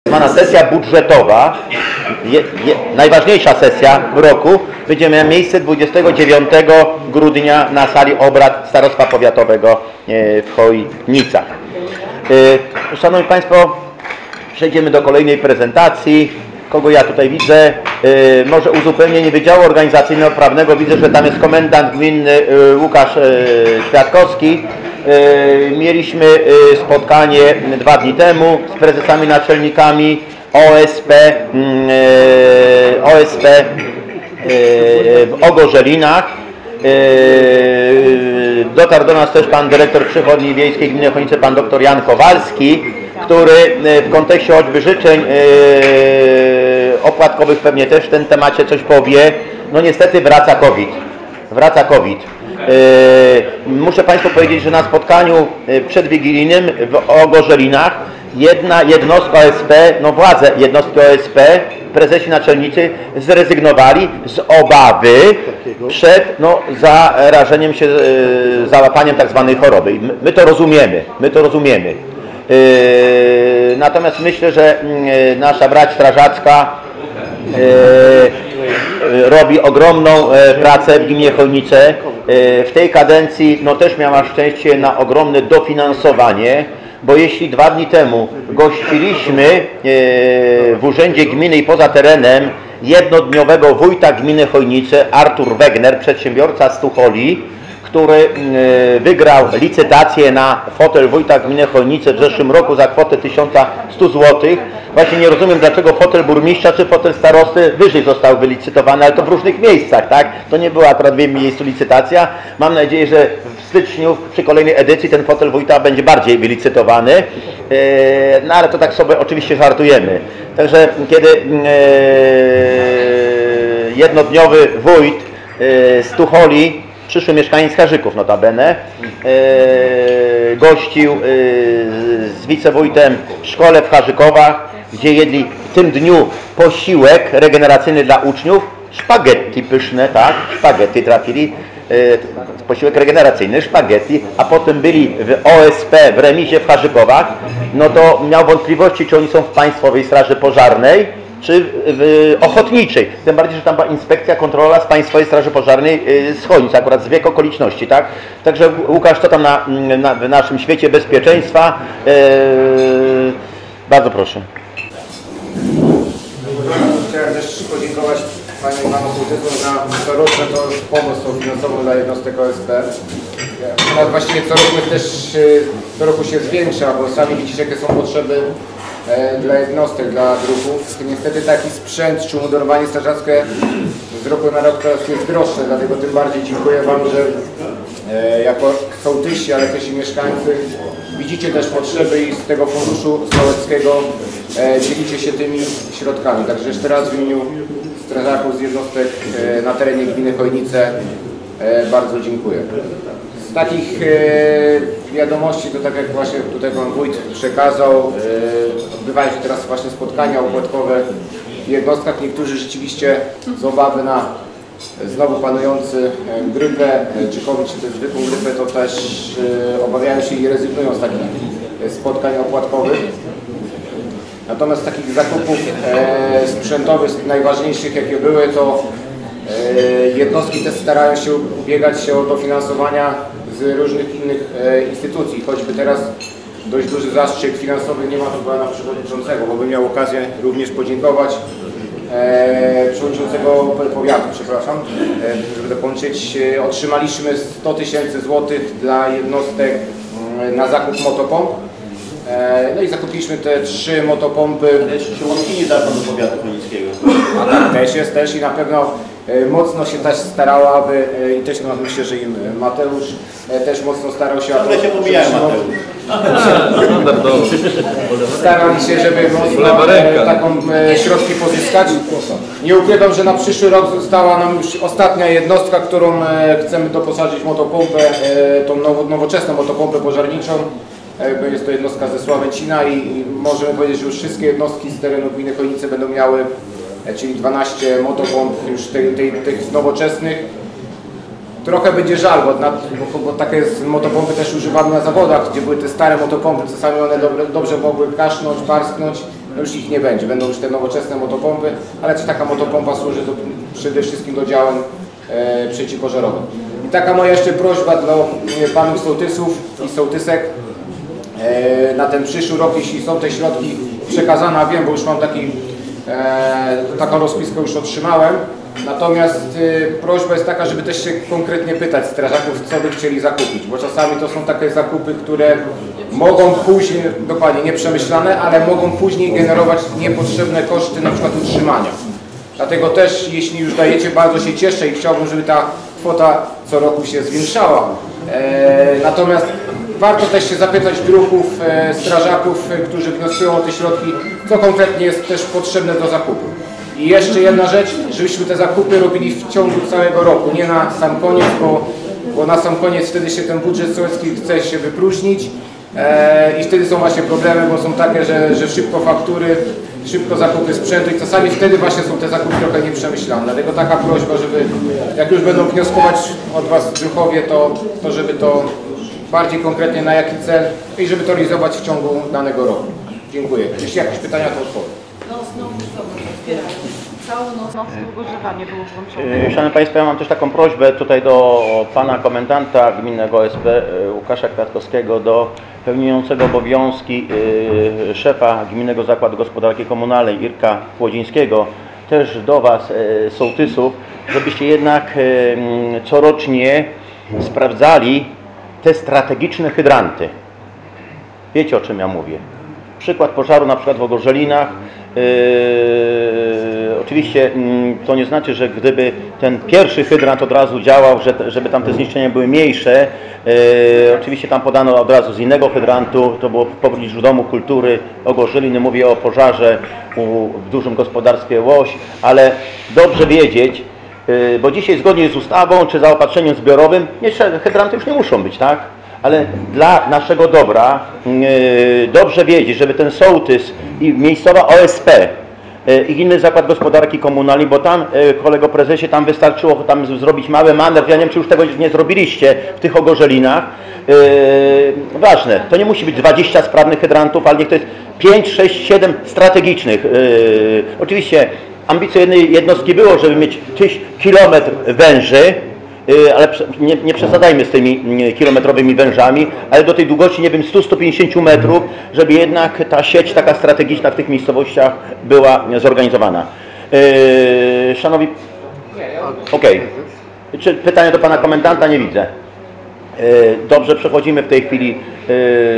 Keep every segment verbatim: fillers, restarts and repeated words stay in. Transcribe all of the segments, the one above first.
Zwana sesja budżetowa, je, je, najważniejsza sesja w roku, będzie miała miejsce dwudziestego dziewiątego grudnia na sali obrad Starostwa Powiatowego w Chojnicach. Szanowni Państwo, przejdziemy do kolejnej prezentacji. Kogo ja tutaj widzę? Może uzupełnienie Wydziału Organizacyjno-Prawnego. Widzę, że tam jest komendant gminny Łukasz Kwiatkowski. Mieliśmy spotkanie dwa dni temu z prezesami, naczelnikami O S P, O S P w Ogorzelinach. Dotarł do nas też pan dyrektor Przychodni Wiejskiej Gminy Chojnice, pan dr Jan Kowalski, który w kontekście choćby życzeń opłatkowych pewnie też w tym temacie coś powie. No niestety wraca COVID. Wraca COVID. Muszę Państwu powiedzieć, że na spotkaniu przedwigilijnym w Ogorzelinach jedna jednostka O S P, no władze jednostki O S P, prezesi naczelnicy zrezygnowali z obawy przed no, zarażeniem się, załapaniem tak zwanej choroby. My to rozumiemy, my to rozumiemy. Natomiast myślę, że nasza brać strażacka robi ogromną pracę w gminie Chojnice. W tej kadencji no, też miała szczęście na ogromne dofinansowanie, bo jeśli dwa dni temu gościliśmy w Urzędzie Gminy i poza terenem jednodniowego wójta gminy Chojnice, Artur Wegner, przedsiębiorca z Tucholi, który wygrał licytację na fotel wójta gminy Chojnice w zeszłym roku za kwotę tysiąc sto złotych. Właśnie nie rozumiem, dlaczego fotel burmistrza czy fotel starosty wyżej został wylicytowany, ale to w różnych miejscach, tak? To nie była akurat w jednym miejscu licytacja. Mam nadzieję, że w styczniu przy kolejnej edycji ten fotel wójta będzie bardziej wylicytowany. No ale to tak sobie oczywiście żartujemy. Także kiedy jednodniowy wójt z Tucholi, przyszły mieszkaniec Harzyków notabene, e, gościł e, z wicewójtem w szkole w Harzykowach, gdzie jedli w tym dniu posiłek regeneracyjny dla uczniów, szpaghetti pyszne, tak, szpaghetti trafili, e, posiłek regeneracyjny, szpaghetti, a potem byli w O S P w remizie w Harzykowach, no to miał wątpliwości, czy oni są w Państwowej Straży Pożarnej, czy w ochotniczej, tym bardziej, że tam była inspekcja, kontrola z Państwowej Straży Pożarnej z Chojnic, akurat z wiek okoliczności, tak? Także Łukasz, co tam na, na, w naszym świecie bezpieczeństwa? Eee, bardzo proszę. Chciałem też podziękować Panu Panu Sołtysom za coroczną pomoc finansową dla jednostek O S P. Ona właściwie co roku też co roku się zwiększa, bo sami widzicie, jakie są potrzeby dla jednostek, dla druhów. Niestety taki sprzęt czy umundurowanie strażackie z roku na rok teraz jest droższe, dlatego tym bardziej dziękuję Wam, że e, jako sołtysi, ale też i mieszkańcy widzicie też potrzeby i z tego funduszu sołeckiego e, dzielicie się tymi środkami. Także jeszcze raz w imieniu strażaków z jednostek e, na terenie gminy Chojnice e, bardzo dziękuję. Z takich e, wiadomości, to tak jak właśnie tutaj Pan Wójt przekazał, e, odbywają się teraz właśnie spotkania opłatkowe w jednostkach. Niektórzy rzeczywiście z obawy na znowu panujący grypę, czy COVID, czy też zwykłą grypę, to też e, obawiają się i rezygnują z takich spotkań opłatkowych. Natomiast z takich zakupów e, sprzętowych najważniejszych, jakie były, to e, jednostki te starają się ubiegać się o dofinansowania z różnych innych e, instytucji, choćby teraz dość duży zastrzyk finansowy nie ma tu pana przewodniczącego, bo bym miał okazję również podziękować e, przewodniczącego powiatu, przepraszam, e, żeby dokończyć. E, otrzymaliśmy sto tysięcy złotych dla jednostek e, na zakup motopomp. E, no i zakupiliśmy te trzy motopompy. Członkini da pan do powiatu chojnickiego. A tak też jest też i na pewno e, mocno się też starała, aby e, i też no, myślę, że im Mateusz e, też mocno starał się. Ciągle się pomijałem, Mateusz. Starali się, żeby mocno e, taką e, środki pozyskać. Nie ukrywam, że na przyszły rok została nam już ostatnia jednostka, którą e, chcemy doposażyć motopompę, e, tą nowo, nowoczesną motopompę pożarniczą. E, jest to jednostka ze Sławęcina i, i możemy powiedzieć, że już wszystkie jednostki z terenu gminy Chojnice będą miały, e, czyli dwanaście motopomp już tych, tych, tych nowoczesnych. Trochę będzie żal, bo, na, bo, bo takie motopompy też używamy na zawodach, gdzie były te stare motopompy, czasami one dobre, dobrze mogły kasznąć, parsknąć. no już ich nie będzie. Będą już te nowoczesne motopompy, ale też taka motopompa służy do, przede wszystkim do działań e, przeciwpożarowych. I taka moja jeszcze prośba dla e, panów sołtysów i sołtysek e, na ten przyszły rok, jeśli są te środki przekazane, a wiem, bo już mam taki, e, taką rozpiskę już otrzymałem. Natomiast y, prośba jest taka, żeby też się konkretnie pytać strażaków, co by chcieli zakupić, bo czasami to są takie zakupy, które mogą później, dokładnie nieprzemyślane, ale mogą później generować niepotrzebne koszty, na przykład utrzymania. Dlatego też, jeśli już dajecie, bardzo się cieszę i chciałbym, żeby ta kwota co roku się zwiększała. E, natomiast warto też się zapytać druhów, e, strażaków, e, którzy wnioskują o te środki, co konkretnie jest też potrzebne do zakupu. I jeszcze jedna rzecz, żebyśmy te zakupy robili w ciągu całego roku, nie na sam koniec, bo, bo na sam koniec wtedy się ten budżet sołecki chce się wypróżnić e, i wtedy są właśnie problemy, bo są takie, że, że szybko faktury, szybko zakupy sprzętu i czasami wtedy właśnie są te zakupy trochę nieprzemyślane. Dlatego taka prośba, żeby jak już będą wnioskować od Was druhowie, to, to żeby to bardziej konkretnie na jaki cel i żeby to realizować w ciągu danego roku. Dziękuję. Jeśli jakieś pytania, to odpowiem. Całą noc, noc używanie było włączone. Szanowni Państwo, ja mam też taką prośbę tutaj do pana komendanta gminnego O S P Łukasza Kwiatkowskiego, do pełniącego obowiązki szefa Gminnego Zakładu Gospodarki Komunalnej Irka Chłodzińskiego, też do Was, sołtysów, żebyście jednak corocznie sprawdzali te strategiczne hydranty. Wiecie, o czym ja mówię. Przykład pożaru na przykład w Ogorzelinach. Yy, oczywiście yy, to nie znaczy, że gdyby ten pierwszy hydrant od razu działał, że, żeby tam te zniszczenia były mniejsze. Yy, oczywiście tam podano od razu z innego hydrantu, to było w pobliżu Domu Kultury Ogorzeliny, mówię o pożarze u, w dużym gospodarstwie Łoś, ale dobrze wiedzieć, yy, bo dzisiaj zgodnie z ustawą czy zaopatrzeniem zbiorowym jeszcze hydranty już nie muszą być, tak? Ale dla naszego dobra yy, dobrze wiedzieć, żeby ten sołtys i miejscowa O S P yy, i inny zakład gospodarki komunalnej, bo tam, yy, kolego prezesie, tam wystarczyło tam zrobić mały manewr, ja nie wiem, czy już tego nie zrobiliście w tych Ogorzelinach. Yy, ważne, to nie musi być dwadzieścia sprawnych hydrantów, ale niech to jest pięć, sześć, siedem strategicznych. Yy, oczywiście ambicją jednej jednostki było, żeby mieć tyś kilometr węży, ale nie, nie przesadzajmy z tymi kilometrowymi wężami, ale do tej długości, nie wiem, sto do stu pięćdziesięciu metrów, żeby jednak ta sieć taka strategiczna w tych miejscowościach była zorganizowana. Yy, szanowni... Okej. Okay. Czy pytania do pana komendanta? Nie widzę. Yy, dobrze, przechodzimy w tej chwili yy,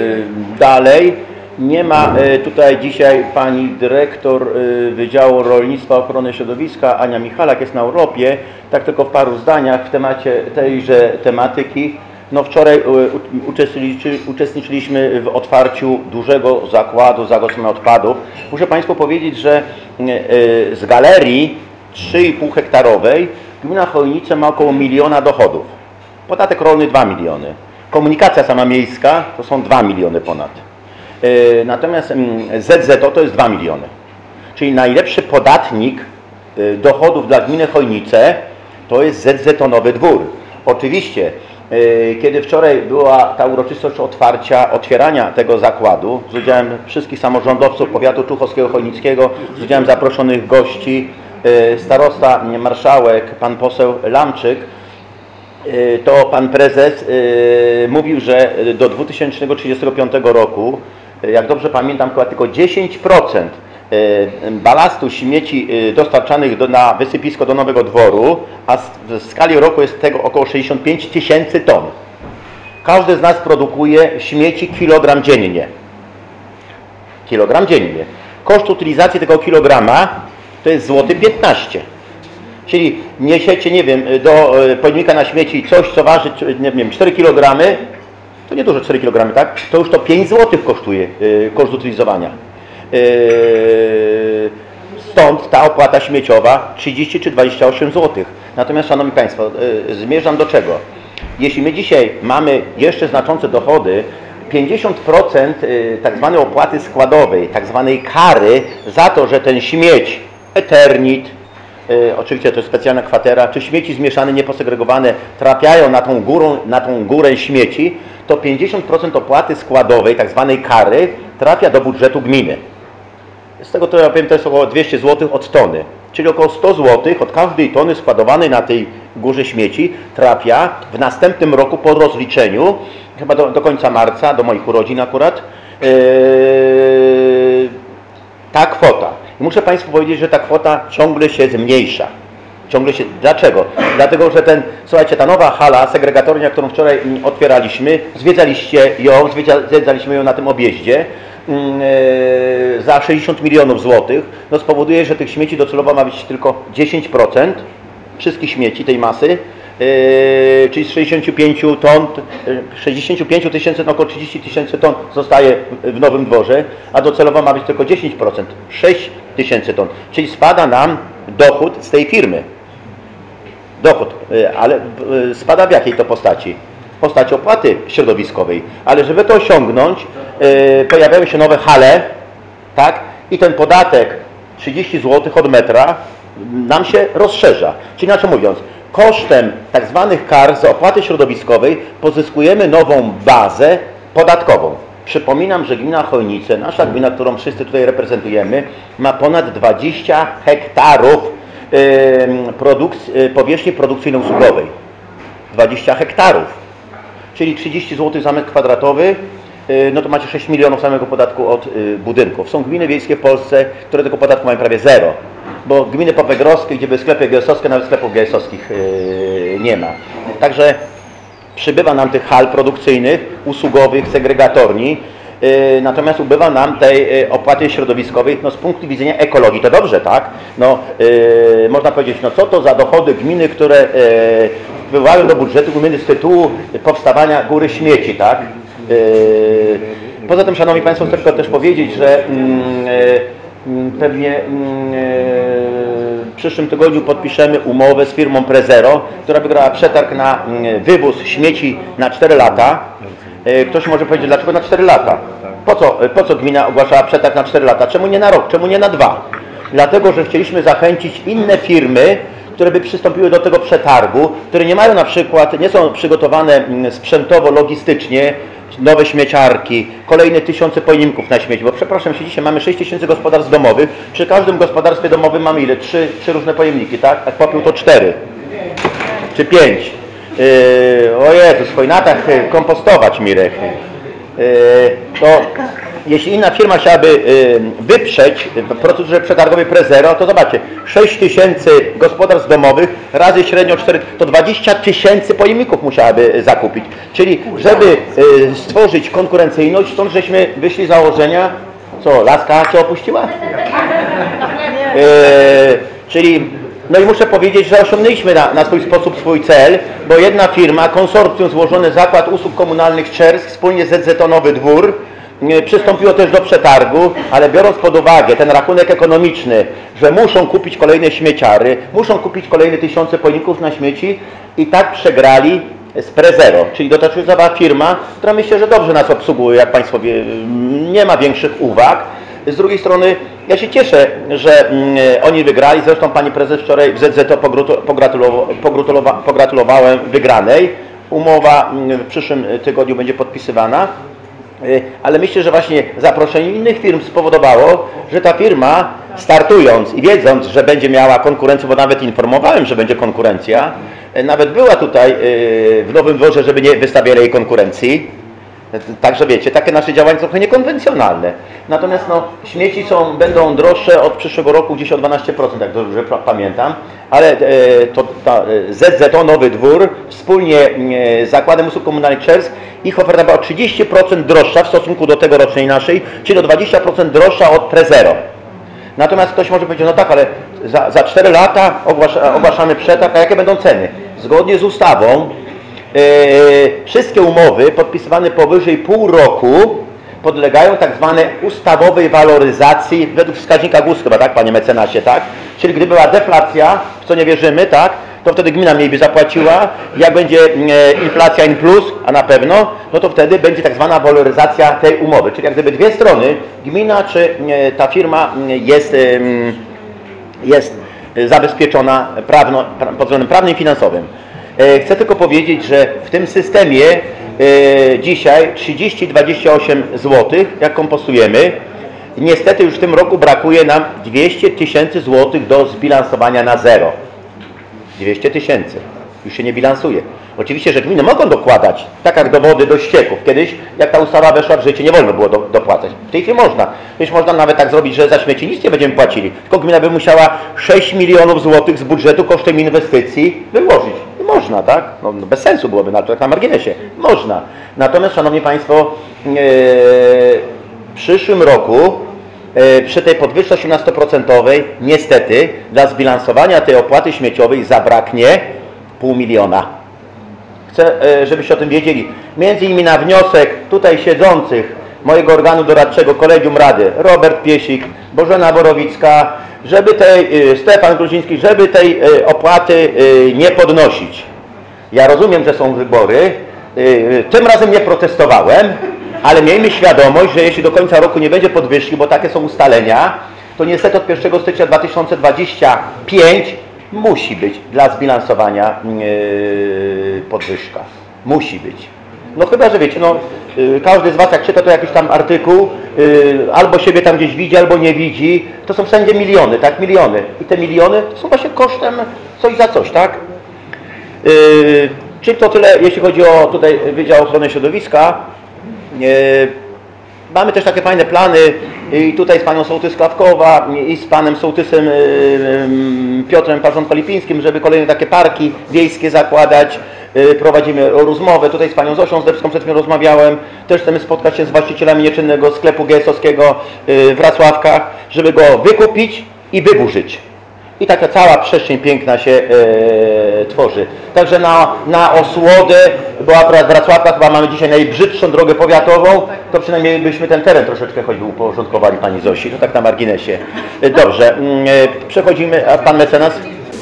dalej. Nie ma tutaj dzisiaj pani dyrektor Wydziału Rolnictwa i Ochrony Środowiska, Ania Michalak, jest na urlopie. Tak tylko w paru zdaniach w temacie tejże tematyki. No wczoraj uczestniczyliśmy w otwarciu dużego zakładu zagospodarowania odpadów. Muszę Państwu powiedzieć, że z galerii trzy i pół hektarowej gmina Chojnice ma około miliona dochodów. Podatek rolny dwa miliony. Komunikacja sama miejska to są dwa miliony ponad. Natomiast Z Z O to jest dwa miliony. Czyli najlepszy podatnik dochodów dla gminy Chojnice to jest Z Z O Nowy Dwór. Oczywiście, kiedy wczoraj była ta uroczystość otwarcia, otwierania tego zakładu z udziałem wszystkich samorządowców powiatu człuchowskiego, chojnickiego, z udziałem zaproszonych gości, starosta, marszałek, pan poseł Lamczyk, to pan prezes mówił, że do dwa tysiące trzydziestego piątego roku, jak dobrze pamiętam, chyba tylko dziesięć procent balastu śmieci dostarczanych do, na wysypisko do Nowego Dworu, a w skali roku jest tego około sześćdziesiąt pięć tysięcy ton. Każdy z nas produkuje śmieci kilogram dziennie. Kilogram dziennie. Koszt utylizacji tego kilograma to jest złoty piętnaście. Czyli niesiecie, nie wiem, do pojemnika na śmieci coś, co waży, nie wiem, cztery kilogramy, to nie dużo cztery kilogramy, tak? To już to pięć złotych kosztuje yy, koszt utylizowania. Yy, stąd ta opłata śmieciowa trzydzieści czy dwadzieścia osiem złotych. Natomiast, szanowni Państwo, yy, zmierzam do czego? Jeśli my dzisiaj mamy jeszcze znaczące dochody, pięćdziesiąt procent yy, tak zwanej opłaty składowej, tak zwanej kary za to, że ten śmieć, eternit, Yy, oczywiście to jest specjalna kwatera, czy śmieci zmieszane, nieposegregowane trafiają na tą, górą, na tą górę śmieci, to pięćdziesiąt procent opłaty składowej, tak zwanej kary, trafia do budżetu gminy. z tego to ja powiem, to jest około dwieście złotych od tony. Czyli około sto złotych od każdej tony składowanej na tej górze śmieci trafia w następnym roku po rozliczeniu, chyba do, do końca marca, do moich urodzin akurat, yy, ta kwota. I muszę Państwu powiedzieć, że ta kwota ciągle się zmniejsza. Ciągle się. Dlaczego? Dlatego, że ten, słuchajcie, ta nowa hala, segregatornia, którą wczoraj otwieraliśmy, zwiedzaliście ją, zwiedzaliśmy ją na tym objeździe, Yy, za sześćdziesiąt milionów złotych, no spowoduje, że tych śmieci docelowo ma być tylko dziesięć procent wszystkich śmieci tej masy, yy, czyli z sześćdziesięciu pięciu ton, sześćdziesięciu pięciu tysięcy, no około trzydzieści tysięcy ton zostaje w Nowym Dworze, a docelowo ma być tylko dziesięć procent, sześć tysięcy ton, czyli spada nam dochód z tej firmy. Dochód, yy, ale yy, spada w jakiej to postaci? W postaci opłaty środowiskowej, ale żeby to osiągnąć, yy, pojawiają się nowe hale, tak? I ten podatek trzydzieści złotych od metra nam się rozszerza. Czyli inaczej mówiąc, kosztem tak zwanych kar z opłaty środowiskowej pozyskujemy nową bazę podatkową. Przypominam, że gmina Chojnice, nasza gmina, którą wszyscy tutaj reprezentujemy, ma ponad dwadzieścia hektarów yy, produkcji, yy, powierzchni produkcyjno-usługowej. dwadzieścia hektarów. Czyli trzydzieści złotych za metr kwadratowy, no to macie sześć milionów samego podatku od budynków. Są gminy wiejskie w Polsce, które tego podatku mają prawie zero. Bo gminy popegrowskie, gdzie były sklepy G S owskie, nawet sklepów G S owskich nie ma. Także przybywa nam tych hal produkcyjnych, usługowych, segregatorni, natomiast ubywa nam tej opłaty środowiskowej, no z punktu widzenia ekologii to dobrze, tak? No, yy, można powiedzieć, no co to za dochody gminy, które yy, wpływają do budżetu gminy z tytułu powstawania góry śmieci, tak? Yy, poza tym, Szanowni Państwo, chcę tylko też powiedzieć, że yy, yy, pewnie yy, w przyszłym tygodniu podpiszemy umowę z firmą Prezero, która wygrała przetarg na yy, wywóz śmieci na cztery lata. Yy, ktoś może powiedzieć, dlaczego na cztery lata? Po co, po co gmina ogłaszała przetarg na cztery lata? Czemu nie na rok? Czemu nie na dwa? Dlatego, że chcieliśmy zachęcić inne firmy, które by przystąpiły do tego przetargu, które nie mają na przykład, nie są przygotowane sprzętowo, logistycznie, nowe śmieciarki, kolejne tysiące pojemników na śmieci, bo przepraszam się, dzisiaj mamy sześć tysięcy gospodarstw domowych, przy każdym gospodarstwie domowym mamy ile? Trzy, trzy różne pojemniki, tak? Jak popiół to cztery, czy pięć. Yy, o Jezu, w Chojnatach kompostować, Mirek. Yy, to jeśli inna firma chciałaby yy, wyprzeć w procedurze przetargowej Prezero, to zobaczcie, sześć tysięcy gospodarstw domowych razy średnio cztery, to dwadzieścia tysięcy pojemników musiałaby zakupić. Czyli żeby yy, stworzyć konkurencyjność, stąd żeśmy wyszli z założenia, co, laska cię opuściła? Yy, czyli no i muszę powiedzieć, że osiągnęliśmy na, na swój sposób swój cel, bo jedna firma, konsorcjum złożony Zakład Usług Komunalnych Czersk wspólnie z Z Z O Nowy Dwór yy, przystąpiło też do przetargu, ale biorąc pod uwagę ten rachunek ekonomiczny, że muszą kupić kolejne śmieciary, muszą kupić kolejne tysiące pojemników na śmieci i tak przegrali z Prezero, czyli dotychczasowa firma, która myślę, że dobrze nas obsługuje, jak Państwo wie, nie ma większych uwag. Z drugiej strony ja się cieszę, że mm, oni wygrali, zresztą Pani Prezes wczoraj w Z Z O pogratulowa, pogratulowa, pogratulowałem wygranej. Umowa w przyszłym tygodniu będzie podpisywana, ale myślę, że właśnie zaproszenie innych firm spowodowało, że ta firma startując i wiedząc, że będzie miała konkurencję, bo nawet informowałem, że będzie konkurencja, nawet była tutaj w Nowym Dworze, żeby nie wystawiali jej konkurencji. Także wiecie, takie nasze działania są trochę niekonwencjonalne. Natomiast no, śmieci są, będą droższe od przyszłego roku gdzieś o dwanaście procent, jak dobrze pamiętam. Ale e, to ta, Z Z O Nowy Dwór wspólnie e, z Zakładem Usług Komunalnych Czersk, ich oferta była o trzydzieści procent droższa w stosunku do tegorocznej naszej, czyli o dwadzieścia procent droższa od Prezero. Natomiast ktoś może powiedzieć, no tak, ale za, za cztery lata ogłasza, ogłaszamy przetarg, a jakie będą ceny? Zgodnie z ustawą Yy, wszystkie umowy podpisywane powyżej pół roku podlegają tak zwanej ustawowej waloryzacji według wskaźnika G U S chyba, tak, Panie Mecenasie, tak? Czyli gdyby była deflacja, w co nie wierzymy, tak, to wtedy gmina mniej by zapłaciła. Jak będzie e, inflacja in plus, a na pewno, no to wtedy będzie tak zwana waloryzacja tej umowy. Czyli jak gdyby dwie strony, gmina czy e, ta firma jest, e, jest zabezpieczona prawno, pod względem prawnym i finansowym. Chcę tylko powiedzieć, że w tym systemie e, dzisiaj trzydzieści dwadzieścia osiem złotych, jak kompostujemy, Niestety już w tym roku brakuje nam dwieście tysięcy złotych do zbilansowania na zero. dwieście tysięcy. Już się nie bilansuje. Oczywiście, że gminy mogą dokładać, tak jak do wody, do ścieków. Kiedyś, jak ta ustawa weszła w życie, nie wolno było do, dopłacać. W tej chwili można. Kiedyś można nawet tak zrobić, że za śmieci nic nie będziemy płacili. Tylko gmina by musiała sześć milionów złotych z budżetu kosztem inwestycji wyłożyć. I można, tak? No, bez sensu byłoby na to, jak na marginesie. Można. Natomiast, Szanowni Państwo, yy, w przyszłym roku yy, przy tej podwyżce osiemnastoprocentowej niestety dla zbilansowania tej opłaty śmieciowej zabraknie pół miliona. Chcę, żebyście o tym wiedzieli. Między innymi na wniosek tutaj siedzących mojego organu doradczego, Kolegium Rady, Robert Piesik, Bożena Borowicka, żeby tej, Stefan Gruziński, żeby tej opłaty nie podnosić. Ja rozumiem, że są wybory. Tym razem nie protestowałem, ale miejmy świadomość, że jeśli do końca roku nie będzie podwyżki, bo takie są ustalenia, to niestety od pierwszego stycznia dwa tysiące dwudziestego piątego musi być dla zbilansowania yy, podwyżka. Musi być. No chyba, że wiecie, no, yy, każdy z Was jak czyta to jakiś tam artykuł, yy, albo siebie tam gdzieś widzi, albo nie widzi, to są wszędzie miliony, tak? Miliony. I te miliony są właśnie kosztem coś za coś, tak? Yy, czyli to tyle, jeśli chodzi o tutaj Wydział Ochrony Środowiska. Yy, Mamy też takie fajne plany i tutaj z panią sołtys Klawkowa i z panem sołtysem Piotrem Parzątko-Lipińskim, żeby kolejne takie parki wiejskie zakładać. Prowadzimy rozmowę, tutaj z panią Zosią Zdebską przed chwilą rozmawiałem. Też chcemy spotkać się z właścicielami nieczynnego sklepu G S owskiego w Wracławkach, żeby go wykupić i wyburzyć. I taka cała przestrzeń piękna się e, tworzy. Także na, na Osłodę, bo akurat w Wracławkach chyba mamy dzisiaj najbrzydszą drogę powiatową, to przynajmniej byśmy ten teren troszeczkę choćby uporządkowali pani Zosi, to tak na marginesie. E, dobrze, e, przechodzimy, a pan mecenas?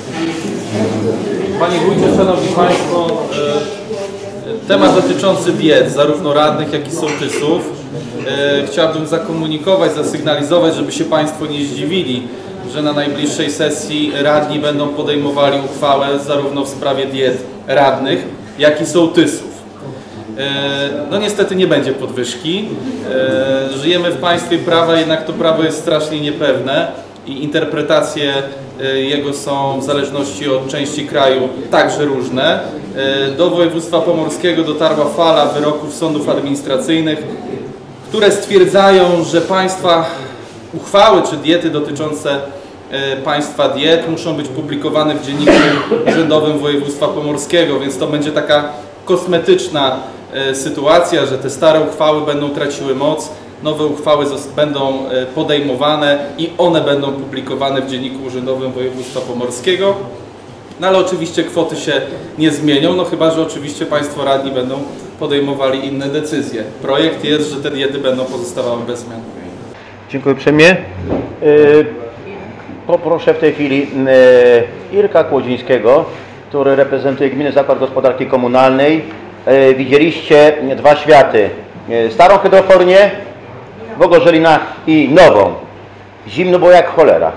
Panie Wójcie, Szanowni Państwo, e, temat dotyczący diet, zarówno radnych, jak i sołtysów. E, chciałbym zakomunikować, zasygnalizować, żeby się Państwo nie zdziwili, że na najbliższej sesji radni będą podejmowali uchwałę zarówno w sprawie diet radnych, jak i sołtysów. No niestety nie będzie podwyżki. Żyjemy w państwie prawa, jednak to prawo jest strasznie niepewne i interpretacje jego są w zależności od części kraju także różne. Do województwa pomorskiego dotarła fala wyroków sądów administracyjnych, które stwierdzają, że państwa uchwały czy diety dotyczące państwa diet muszą być publikowane w Dzienniku Urzędowym Województwa Pomorskiego, więc to będzie taka kosmetyczna sytuacja, że te stare uchwały będą traciły moc, nowe uchwały będą podejmowane i one będą publikowane w Dzienniku Urzędowym Województwa Pomorskiego. No ale oczywiście kwoty się nie zmienią, no chyba że oczywiście Państwo radni będą podejmowali inne decyzje. Projekt jest, że te diety będą pozostawały bez zmian. Dziękuję uprzejmie. Poproszę w tej chwili Irka Kłodzińskiego, który reprezentuje Gminny Zakład Gospodarki Komunalnej. Widzieliście dwa światy. Starą hydrofornię w Ogorzelinach i nową. Zimno było jak cholera.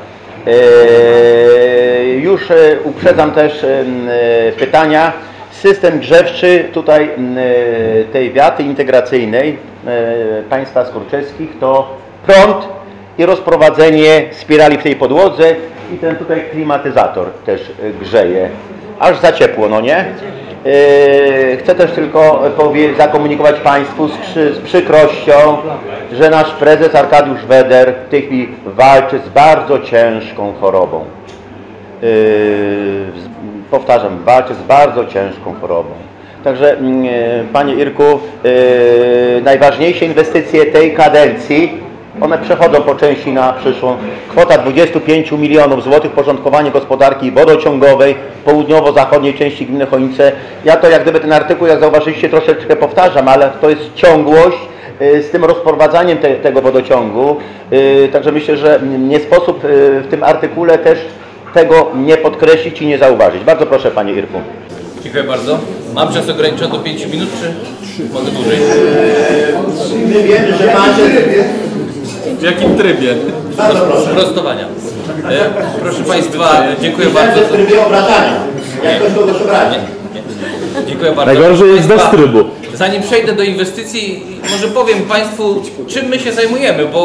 Już uprzedzam też pytania. System grzewczy tutaj tej wiaty integracyjnej państwa skurczeskich to prąd i rozprowadzenie spirali w tej podłodze i ten tutaj klimatyzator też grzeje. Aż za ciepło, no nie? Yy, chcę też tylko powie, zakomunikować Państwu z, przy, z przykrością, że nasz prezes Arkadiusz Weder w tej chwili walczy z bardzo ciężką chorobą. Yy, z, powtarzam, walczy z bardzo ciężką chorobą. Także yy, Panie Irku, yy, najważniejsze inwestycje tej kadencji, one przechodzą po części na przyszłą. Kwota dwudziestu pięciu milionów złotych, porządkowanie gospodarki wodociągowej w południowo-zachodniej części gminy Chojnice. Ja to jak gdyby ten artykuł, jak zauważyliście, troszeczkę powtarzam, ale to jest ciągłość z tym rozprowadzaniem te, tego wodociągu. Także myślę, że nie sposób w tym artykule też tego nie podkreślić i nie zauważyć. Bardzo proszę, Panie Irku. Dziękuję bardzo. Mam czas ograniczony do pięciu minut, czy mogę dłużej? My wiemy, że macie... W jakim trybie? Sprostowania. E, proszę Państwa, dziękuję bardzo. W trybie obrażania. Jak ktoś kogoś obrazi. Dziękuję bardzo. Najgorzej jest bez trybu. Zanim przejdę do inwestycji, może powiem Państwu, czym my się zajmujemy, bo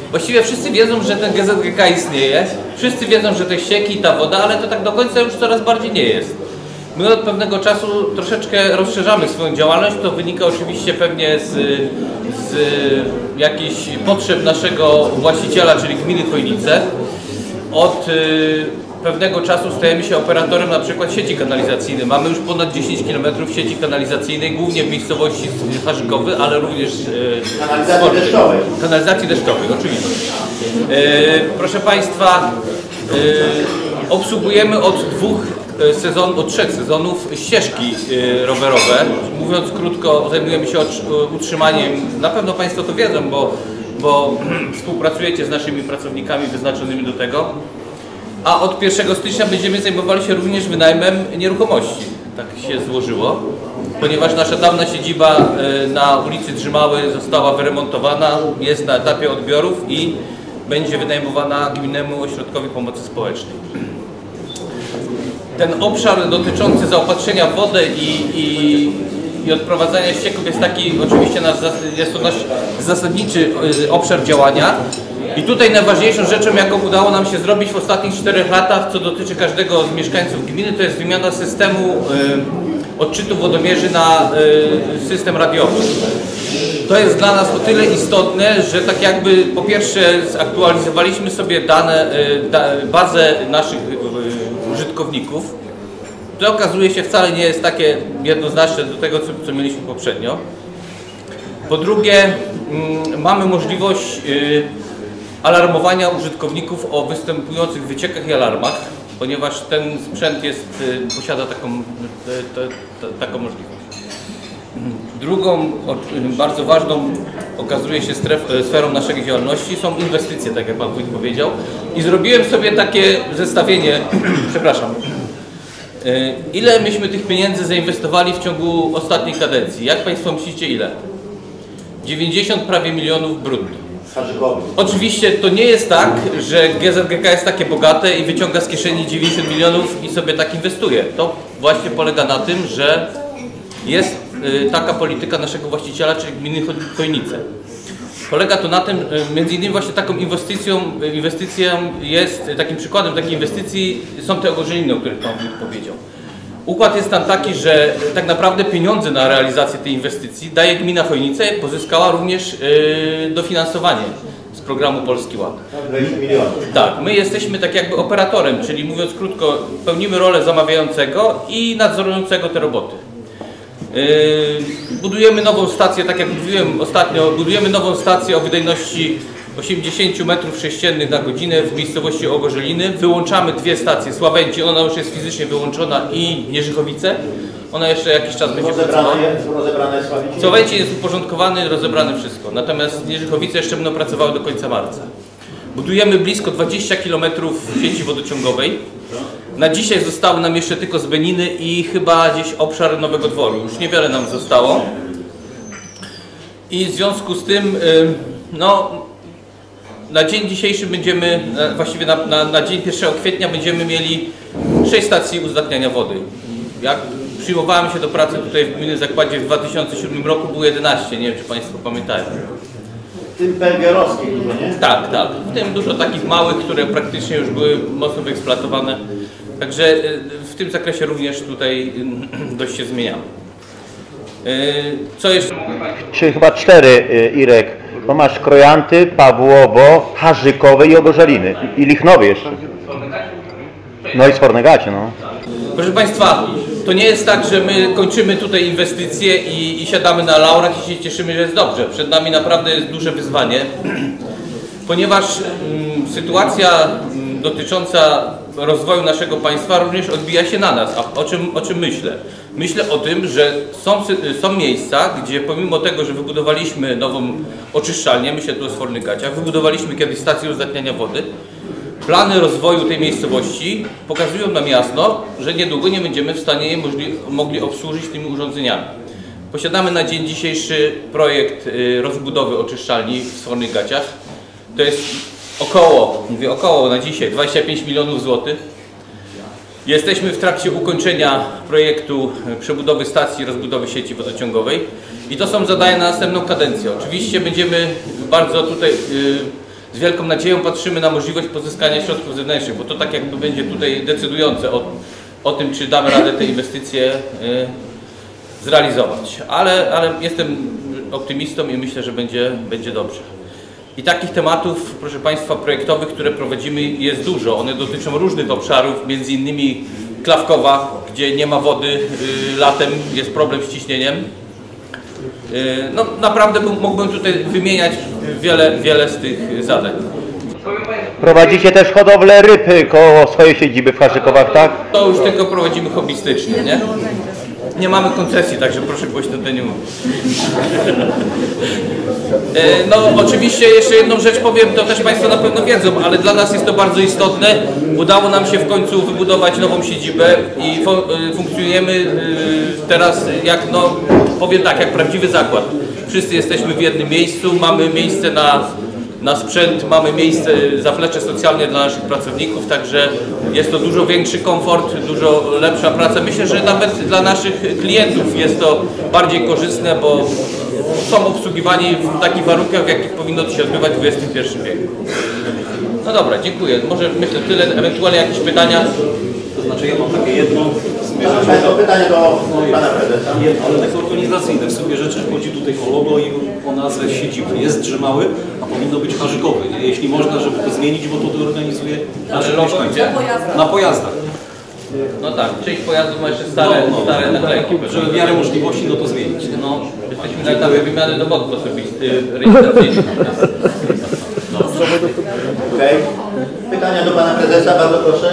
Właściwie wszyscy wiedzą, że ten G Z G K istnieje, wszyscy wiedzą, że te ścieki i ta woda, ale to tak do końca już coraz bardziej nie jest. My od pewnego czasu troszeczkę rozszerzamy swoją działalność, to wynika oczywiście pewnie z, z jakichś potrzeb naszego właściciela, czyli gminy Chojnice. Od y, pewnego czasu stajemy się operatorem na przykład sieci kanalizacyjnej. Mamy już ponad dziesięć kilometrów sieci kanalizacyjnej, głównie w miejscowości Harzykowy, ale również y, Kanalizacji deszczowej. Kanalizacji deszczowej, oczywiście. Y, proszę Państwa, y, obsługujemy od dwóch sezon, od trzech sezonów ścieżki y, rowerowe. Mówiąc krótko, zajmujemy się utrzymaniem, na pewno Państwo to wiedzą, bo, bo współpracujecie z naszymi pracownikami wyznaczonymi do tego. A od pierwszego stycznia będziemy zajmowali się również wynajmem nieruchomości. Tak się złożyło, ponieważ nasza dawna siedziba y, na ulicy Drzymały została wyremontowana, jest na etapie odbiorów i będzie wynajmowana Gminnemu Ośrodkowi Pomocy Społecznej. Ten obszar dotyczący zaopatrzenia w wodę i, i, i odprowadzania ścieków jest taki, oczywiście nasz, jest to nasz zasadniczy obszar działania. I tutaj najważniejszą rzeczą, jaką udało nam się zrobić w ostatnich czterech latach, co dotyczy każdego z mieszkańców gminy, to jest wymiana systemu y, odczytu wodomierzy na y, system radiowy. To jest dla nas o tyle istotne, że tak jakby po pierwsze zaktualizowaliśmy sobie dane, y, da, bazę naszych y, użytkowników. To okazuje się wcale nie jest takie jednoznaczne do tego, co, co mieliśmy poprzednio. Po drugie, mm, mamy możliwość y, alarmowania użytkowników o występujących wyciekach i alarmach, ponieważ ten sprzęt jest, y, posiada taką, y, t, t, taką możliwość. Drugą, bardzo ważną, okazuje się stref, sferą naszej działalności są inwestycje, tak jak Pan Wójt powiedział. I zrobiłem sobie takie zestawienie, przepraszam, ile myśmy tych pieniędzy zainwestowali w ciągu ostatniej kadencji? Jak Państwo myślicie ile? dziewięćdziesiąt prawie milionów brutto. Oczywiście to nie jest tak, że G Z G K jest takie bogate i wyciąga z kieszeni dziewięćdziesiąt milionów i sobie tak inwestuje. To właśnie polega na tym, że jest y, taka polityka naszego właściciela, czyli gminy Chojnice. Polega to na tym, y, między innymi właśnie taką inwestycją, y, inwestycją jest, y, takim przykładem takiej inwestycji są te ogorzeliny, o których Pan powiedział. Układ jest tam taki, że tak naprawdę pieniądze na realizację tej inwestycji daje gmina Chojnice, pozyskała również y, dofinansowanie z programu Polski Ład. dwadzieścia milionów. Tak, my jesteśmy tak jakby operatorem, czyli mówiąc krótko, pełnimy rolę zamawiającego i nadzorującego te roboty. Yy, budujemy nową stację, tak jak mówiłem ostatnio, budujemy nową stację o wydajności osiemdziesiąt metrów sześciennych na godzinę w miejscowości Ogorzeliny. Wyłączamy dwie stacje, Sławęci, ona już jest fizycznie wyłączona, i Mierzychowice. Ona jeszcze jakiś czas będzie pracowała. Rozebrane Sławęci. Sławęci jest uporządkowany, rozebrane wszystko, natomiast Mierzychowice jeszcze będą pracowały do końca marca. Budujemy blisko dwadzieścia kilometrów sieci wodociągowej. Na dzisiaj zostały nam jeszcze tylko z Beniny i chyba gdzieś obszar Nowego Dworu. Już niewiele nam zostało. I w związku z tym, no, na dzień dzisiejszy będziemy, właściwie na, na, na dzień pierwszego kwietnia będziemy mieli sześć stacji uzdatniania wody. Jak przyjmowałem się do pracy tutaj w Gminnym Zakładzie w dwa tysiące siódmym roku, było jedenaście, nie wiem czy Państwo pamiętają. W tym pęgerowskie dużo, nie? Tak, tak. W tym dużo takich małych, które praktycznie już były mocno wyeksploatowane. Także w tym zakresie również tutaj dość się zmieniamy. Co jeszcze? Czy chyba cztery, Irek, bo masz Krojanty, Pawłowo, Harzykowe i Ogorzeliny. I Lichnowie jeszcze. No i Sfornegacie, no. Proszę Państwa, to nie jest tak, że my kończymy tutaj inwestycje i, i siadamy na laurach i się cieszymy, że jest dobrze. Przed nami naprawdę jest duże wyzwanie, ponieważ mm, sytuacja mm, dotycząca rozwoju naszego państwa również odbija się na nas. A o czym, o czym myślę? Myślę o tym, że są, są miejsca, gdzie pomimo tego, że wybudowaliśmy nową oczyszczalnię, myślę tu o Sfornygaciach, wybudowaliśmy kiedyś stację uzdatniania wody, plany rozwoju tej miejscowości pokazują nam jasno, że niedługo nie będziemy w stanie je mogli, mogli obsłużyć tymi urządzeniami. Posiadamy na dzień dzisiejszy projekt rozbudowy oczyszczalni w Sfornygaciach. To jest około, mówię około na dzisiaj, dwadzieścia pięć milionów złotych. Jesteśmy w trakcie ukończenia projektu przebudowy stacji, rozbudowy sieci wodociągowej i to są zadania na następną kadencję. Oczywiście będziemy bardzo tutaj z wielką nadzieją patrzymy na możliwość pozyskania środków zewnętrznych, bo to tak jakby będzie tutaj decydujące o, o tym, czy damy radę te inwestycje zrealizować. Ale, ale jestem optymistą i myślę, że będzie, będzie dobrze. I takich tematów, proszę Państwa, projektowych, które prowadzimy, jest dużo. One dotyczą różnych obszarów, między innymi Klawkowa, gdzie nie ma wody y, latem, jest problem z ciśnieniem. Y, no naprawdę mógłbym tutaj wymieniać wiele, wiele z tych zadań. Prowadzicie też hodowlę ryb koło swojej siedziby w Harzykowach, tak? To już tylko prowadzimy hobbystycznie, nie? Nie mamy koncesji, także proszę głośno to nie mówić. No oczywiście jeszcze jedną rzecz powiem, to też Państwo na pewno wiedzą, ale dla nas jest to bardzo istotne. Udało nam się w końcu wybudować nową siedzibę i funkcjonujemy teraz jak, no powiem tak, jak prawdziwy zakład. Wszyscy jesteśmy w jednym miejscu, mamy miejsce na na sprzęt, mamy miejsce, zaplecze socjalne dla naszych pracowników, także jest to dużo większy komfort, dużo lepsza praca. Myślę, że nawet dla naszych klientów jest to bardziej korzystne, bo są obsługiwani w takich warunkach, w jakich powinno to się odbywać w dwudziestym pierwszym wieku. No dobra, dziękuję. Może myślę tyle, ewentualnie jakieś pytania. To znaczy ja mam takie jedno... To pytanie do pana prezesa. Ale takie organizacyjne. W sobie rzeczy chodzi tutaj o logo i o nazwę siedziby. Jest Drzymały, a powinno być Harzykowy. Nie? Jeśli można, żeby to zmienić, bo to organizuje nasze mieszkańcy. Na pojazdach. No tak, część pojazdów ma jeszcze stare, no, no, stare naklejki. Żeby w miarę możliwości no to zmienić. No, jesteśmy na etapie wymiany dowodów osobistych, rejestracyjnych. No. Okay. Pytania do pana prezesa, bardzo proszę.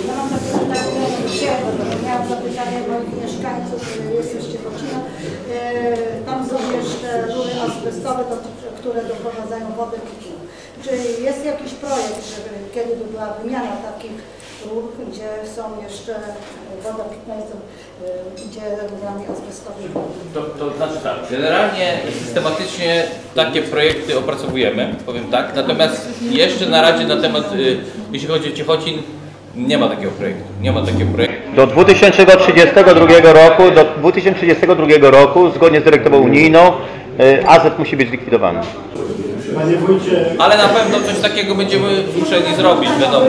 Miałam zapytanie moich mieszkańców, jestem z Ciechocina. Tam są jeszcze rury azbestowe, które doprowadzają wodę pitną. Czy jest jakiś projekt, żeby kiedy by była wymiana takich rur, gdzie są jeszcze woda pitna, gdzie rurami azbestowymi? To, to znaczy tak, generalnie systematycznie takie projekty opracowujemy, powiem tak, natomiast jeszcze na razie na temat, jeśli chodzi o Ciechocin, nie ma takiego projektu, nie ma takiego projektu. Do dwa tysiące trzydziestego drugiego roku, do dwa tysiące trzydziestego drugiego roku, zgodnie z dyrektywą unijną, A Z musi być zlikwidowany. Panie wójcie... Ale na pewno coś takiego będziemy musieli zrobić, wiadomo.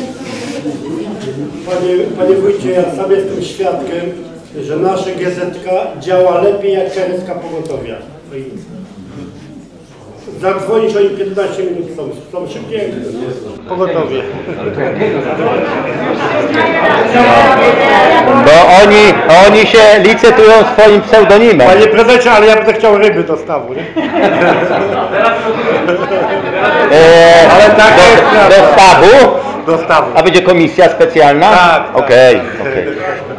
Panie, panie wójcie, ja sam jestem świadkiem, że nasze G Z K działa lepiej jak karetka pogotowia. Zadzwonić oni piętnaście minut są, są szybciej. Pogotowie. Bo oni, oni się licytują swoim pseudonimem. Panie prezesie, ale ja będę chciał ryby do stawu, nie? Eee, ale tak do, do stawu? Do stawu. A będzie komisja specjalna? Tak. Okej. Okay, okay.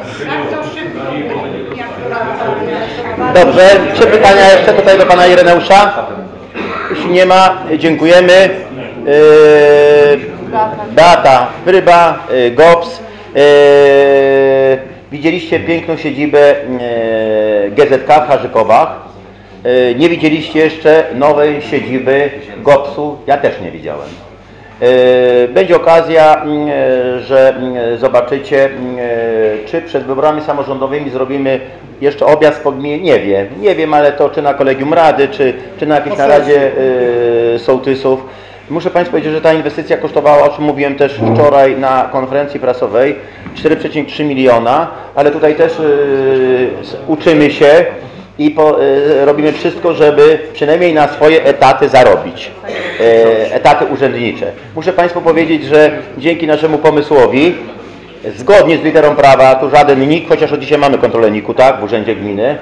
Dobrze, trzy pytania jeszcze tutaj do pana Ireneusza. Jeśli nie ma, dziękujemy. Yy, Beata Pryba, yy, G O P S. Yy, widzieliście piękną siedzibę yy, G Z K w Harzykowach. Yy, nie widzieliście jeszcze nowej siedziby G O P S-u. Ja też nie widziałem. Yy, będzie okazja, yy, że yy, zobaczycie, yy, czy przed wyborami samorządowymi zrobimy jeszcze objazd po gminie. Nie wiem, nie wiem, ale to czy na kolegium rady, czy, czy na jakiejś naradzie yy, sołtysów. Muszę Państwu powiedzieć, że ta inwestycja kosztowała, o czym mówiłem też wczoraj na konferencji prasowej, cztery przecinek trzy miliona, ale tutaj też yy, uczymy się i po, y, robimy wszystko, żeby przynajmniej na swoje etaty zarobić, y, etaty urzędnicze. Muszę Państwu powiedzieć, że dzięki naszemu pomysłowi, zgodnie z literą prawa, tu żaden N I K, chociaż od dzisiaj mamy kontrolę N I K-u, tak, w Urzędzie Gminy,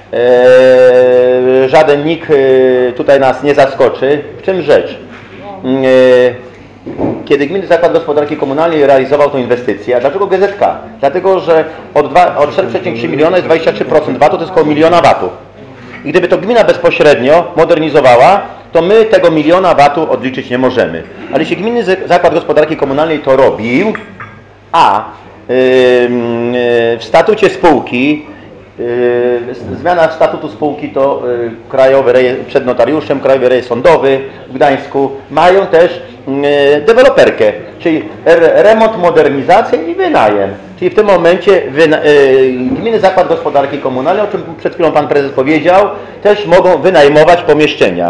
y, żaden N I K y, tutaj nas nie zaskoczy. W czym rzecz? Y, Kiedy Gminny Zakład Gospodarki Komunalnej realizował tę inwestycję, a dlaczego G Z K? Dlatego, że od, od cztery przecinek trzy miliona jest dwadzieścia trzy procent vatu, to jest około miliona vatu. I gdyby to gmina bezpośrednio modernizowała, to my tego miliona vatu odliczyć nie możemy. Ale jeśli Gminny Zakład Gospodarki Komunalnej to robił, a yy, yy, w statucie spółki, Yy, zmiana statutu spółki to yy, krajowy rejestr, przed notariuszem, Krajowy Rejestr Sądowy w Gdańsku mają też yy, deweloperkę, czyli remont, modernizację i wynajem. Czyli w tym momencie wyna yy, Gminny Zakład Gospodarki Komunalnej, o czym przed chwilą Pan Prezes powiedział, też mogą wynajmować pomieszczenia.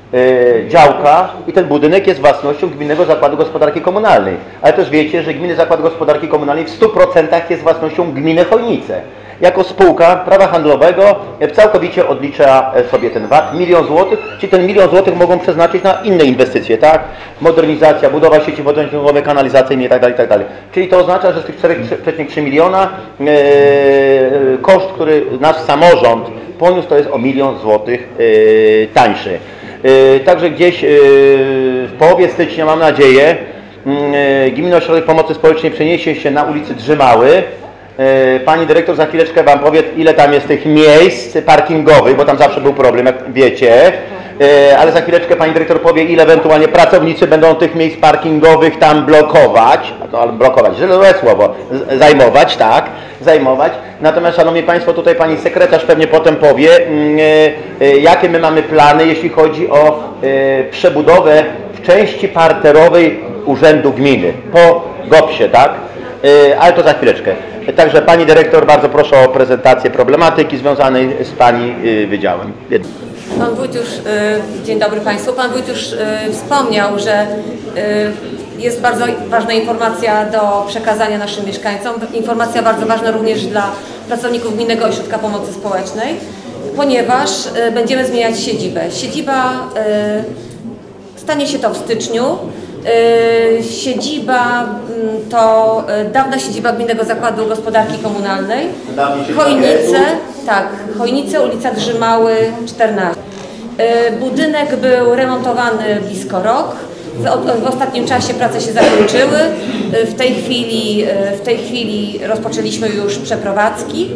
e, działka i ten budynek jest własnością Gminnego Zakładu Gospodarki Komunalnej. Ale też wiecie, że Gminny Zakład Gospodarki Komunalnej w stu procentach jest własnością Gminy Chojnice. Jako spółka prawa handlowego całkowicie odlicza sobie ten V A T, milion złotych, czyli ten milion złotych mogą przeznaczyć na inne inwestycje, tak? Modernizacja, budowa sieci wodociągowej, kanalizacyjnej itd., itd. Czyli to oznacza, że z tych cztery przecinek trzy miliona e, koszt, który nasz samorząd poniósł, to jest o milion złotych e, tańszy. E, także gdzieś e, w połowie stycznia, mam nadzieję, e, Gminny Ośrodek Pomocy Społecznej przeniesie się na ulicy Drzymały. Pani dyrektor za chwileczkę Wam powie, ile tam jest tych miejsc parkingowych, bo tam zawsze był problem, jak wiecie, ale za chwileczkę Pani dyrektor powie, ile ewentualnie pracownicy będą tych miejsc parkingowych tam blokować, no, blokować, źle słowo, zajmować, tak, zajmować. Natomiast, Szanowni Państwo, tutaj Pani sekretarz pewnie potem powie, jakie my mamy plany, jeśli chodzi o przebudowę w części parterowej Urzędu Gminy, po gopsie, tak, ale to za chwileczkę. Także Pani Dyrektor, bardzo proszę o prezentację problematyki związanej z Pani wydziałem. Pan Wójt już, dzień dobry Państwu, Pan Wójt już wspomniał, że jest bardzo ważna informacja do przekazania naszym mieszkańcom. Informacja bardzo ważna również dla pracowników Gminnego Ośrodka Pomocy Społecznej, ponieważ będziemy zmieniać siedzibę. Siedziba, stanie się to w styczniu. Siedziba to dawna siedziba Gminnego Zakładu Gospodarki Komunalnej. Chojnice, tak, Chojnice, ulica Drzymały czternaście. Budynek był remontowany blisko rok. W, w ostatnim czasie prace się zakończyły. W tej chwili, w tej chwili rozpoczęliśmy już przeprowadzki.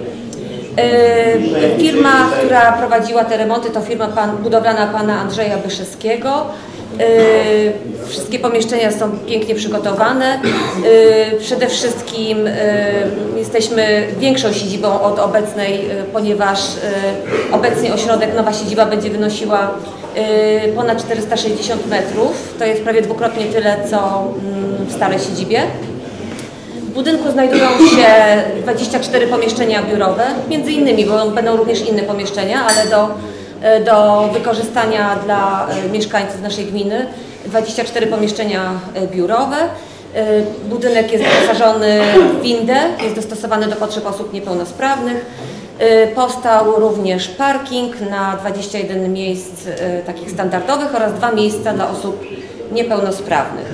Firma, która prowadziła te remonty, to firma pan, budowlana pana Andrzeja Byszewskiego. Yy, wszystkie pomieszczenia są pięknie przygotowane. Yy, przede wszystkim yy, jesteśmy większą siedzibą od obecnej, yy, ponieważ yy, obecnie ośrodek, nowa siedziba będzie wynosiła yy, ponad czterysta sześćdziesiąt metrów. To jest prawie dwukrotnie tyle, co yy, w starej siedzibie. W budynku znajdują się dwadzieścia cztery pomieszczenia biurowe, między innymi, bo będą również inne pomieszczenia, ale do do wykorzystania dla mieszkańców naszej gminy, dwadzieścia cztery pomieszczenia biurowe. Budynek jest wyposażony w windę, jest dostosowany do potrzeb osób niepełnosprawnych. Powstał również parking na dwadzieścia jeden miejsc takich standardowych oraz dwa miejsca dla osób niepełnosprawnych.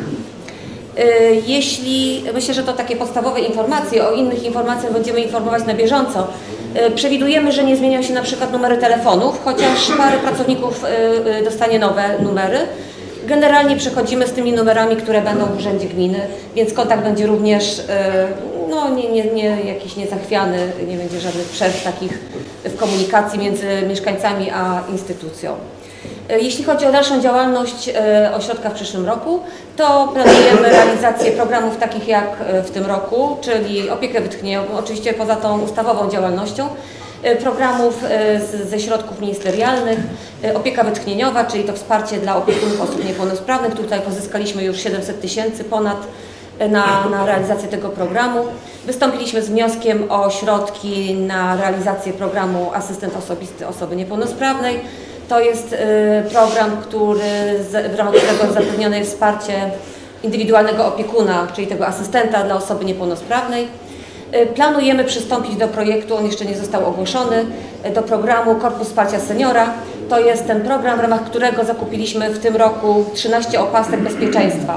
Jeśli, myślę, że to takie podstawowe informacje, o innych informacjach będziemy informować na bieżąco. Przewidujemy, że nie zmienią się na przykład numery telefonów, chociaż parę pracowników dostanie nowe numery. Generalnie przechodzimy z tymi numerami, które będą w urzędzie gminy, więc kontakt będzie również no, nie, nie, nie jakiś niezachwiany, nie będzie żadnych przerw takich w komunikacji między mieszkańcami a instytucją. Jeśli chodzi o dalszą działalność ośrodka w przyszłym roku, to planujemy realizację programów takich jak w tym roku, czyli opiekę wytchnieniową, oczywiście poza tą ustawową działalnością, programów z, ze środków ministerialnych, opieka wytchnieniowa, czyli to wsparcie dla opiekunów osób niepełnosprawnych. Tutaj pozyskaliśmy już siedemset tysięcy ponad na, na realizację tego programu. Wystąpiliśmy z wnioskiem o środki na realizację programu Asystent Osobisty Osoby Niepełnosprawnej. To jest program, który, w ramach którego zapewnione jest wsparcie indywidualnego opiekuna, czyli tego asystenta dla osoby niepełnosprawnej. Planujemy przystąpić do projektu, on jeszcze nie został ogłoszony, do programu Korpus Wsparcia Seniora. To jest ten program, w ramach którego zakupiliśmy w tym roku trzynaście opasek bezpieczeństwa.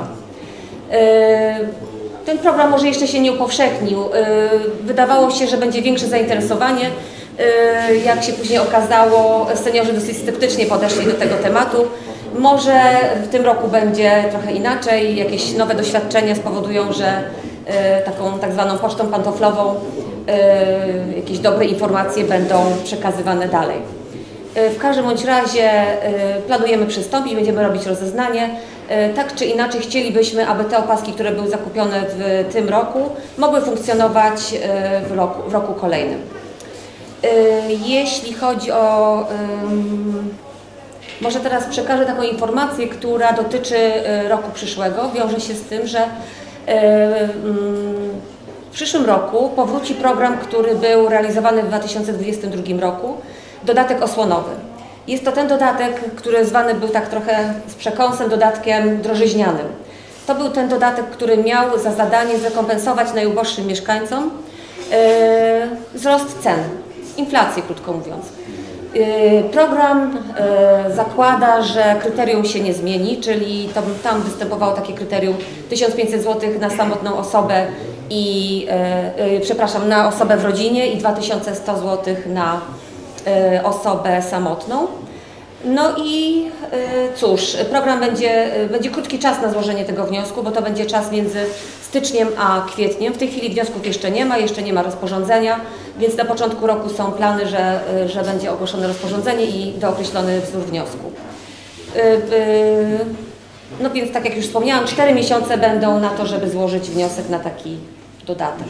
Ten program może jeszcze się nie upowszechnił. Wydawało się, że będzie większe zainteresowanie. Jak się później okazało, seniorzy dosyć sceptycznie podeszli do tego tematu. Może w tym roku będzie trochę inaczej, jakieś nowe doświadczenia spowodują, że taką tak zwaną pocztą pantoflową jakieś dobre informacje będą przekazywane dalej. W każdym bądź razie planujemy przystąpić, będziemy robić rozeznanie. Tak czy inaczej chcielibyśmy, aby te opaski, które były zakupione w tym roku, mogły funkcjonować w roku, w roku kolejnym. Jeśli chodzi o... Może teraz przekażę taką informację, która dotyczy roku przyszłego. Wiąże się z tym, że w przyszłym roku powróci program, który był realizowany w dwa tysiące dwudziestym drugim roku, dodatek osłonowy. Jest to ten dodatek, który zwany był tak trochę z przekąsem dodatkiem drożyźnianym. To był ten dodatek, który miał za zadanie zrekompensować najuboższym mieszkańcom yy, wzrost cen, inflację krótko mówiąc. Yy, program yy, zakłada, że kryterium się nie zmieni, czyli to, tam występowało takie kryterium tysiąc pięćset złotych na samotną osobę i yy, yy, przepraszam, na osobę w rodzinie i dwa tysiące sto złotych na yy, osobę samotną. No i y, cóż, program będzie, y, będzie krótki czas na złożenie tego wniosku, bo to będzie czas między styczniem a kwietniem. W tej chwili wniosków jeszcze nie ma, jeszcze nie ma rozporządzenia, więc na początku roku są plany, że, y, że będzie ogłoszone rozporządzenie i dookreślony wzór wniosku. Y, y, no więc tak jak już wspomniałam, cztery miesiące będą na to, żeby złożyć wniosek na taki dodatek.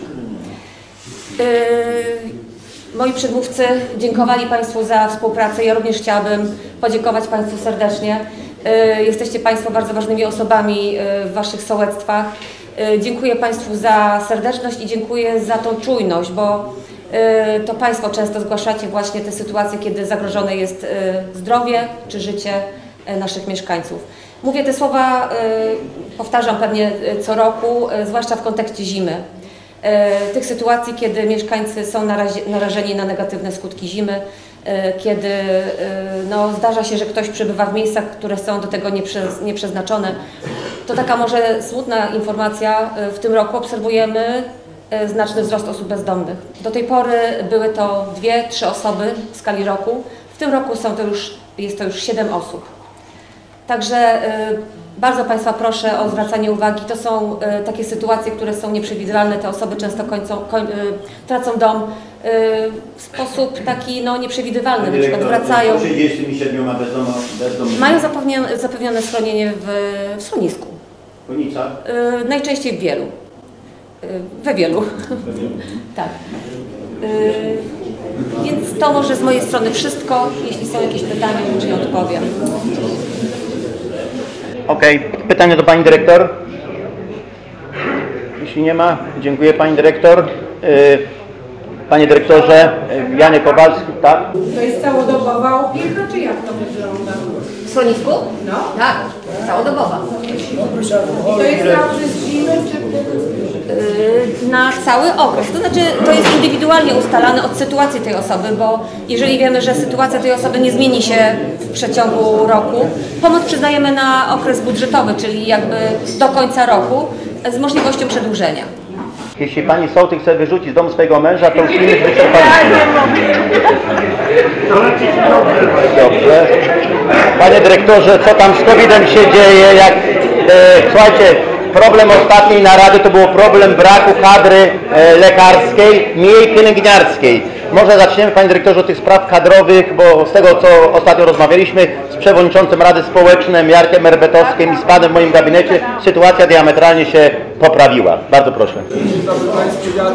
Y, Moi przedmówcy dziękowali Państwu za współpracę. Ja również chciałabym podziękować Państwu serdecznie. Jesteście Państwo bardzo ważnymi osobami w Waszych sołectwach. Dziękuję Państwu za serdeczność i dziękuję za tą czujność, bo to Państwo często zgłaszacie właśnie te sytuacje, kiedy zagrożone jest zdrowie czy życie naszych mieszkańców. Mówię te słowa, powtarzam pewnie co roku, zwłaszcza w kontekście zimy. Tych sytuacji, kiedy mieszkańcy są narażeni na negatywne skutki zimy, kiedy no, zdarza się, że ktoś przebywa w miejscach, które są do tego nieprzeznaczone. To taka może smutna informacja. W tym roku obserwujemy znaczny wzrost osób bezdomnych. Do tej pory były to dwie, trzy osoby w skali roku. W tym roku są to już, jest to już siedem osób. Także bardzo Państwa proszę o zwracanie uwagi. To są y, takie sytuacje, które są nieprzewidywalne. Te osoby często kończą, koń, y, tracą dom y, w sposób taki no, nieprzewidywalny. Na przykład wracają. trzydzieści siedem bezdomnych. Mają zapewnione, zapewnione schronienie w, w schronisku. W Konicach? Y, najczęściej w wielu. Y, we wielu. Tak. Y, więc to może z mojej strony wszystko. Jeśli są jakieś pytania, to odpowiem. Okej, okay. Pytanie do Pani Dyrektor? Jeśli nie ma, dziękuję Pani Dyrektor. Panie Dyrektorze, Janie Kowalski, tak? To jest całodobowa opieka, czy jak to wygląda? W schronisku? No. Tak, całodobowa. I to jest na okres zimy, czy... Na cały okres. To znaczy, to jest indywidualnie ustalane od sytuacji tej osoby, bo jeżeli wiemy, że sytuacja tej osoby nie zmieni się w przeciągu roku, pomoc przyznajemy na okres budżetowy, czyli jakby do końca roku z możliwością przedłużenia. Jeśli Pani sołtys chce wyrzucić z domu swojego męża, to już innych wyczerpaliśmy. Dobrze. Panie Dyrektorze, co tam z kowidem się dzieje? Jak, e, słuchajcie, problem ostatniej narady to był problem braku kadry e, lekarskiej, mniej pielęgniarskiej. Może zaczniemy, Panie Dyrektorze, od tych spraw kadrowych, bo z tego, co ostatnio rozmawialiśmy z przewodniczącym Rady Społecznej, Jarkiem Erbetowskim i z Panem w moim gabinecie, sytuacja diametralnie się poprawiła. Bardzo proszę. Dzień dobry Państwu. Ja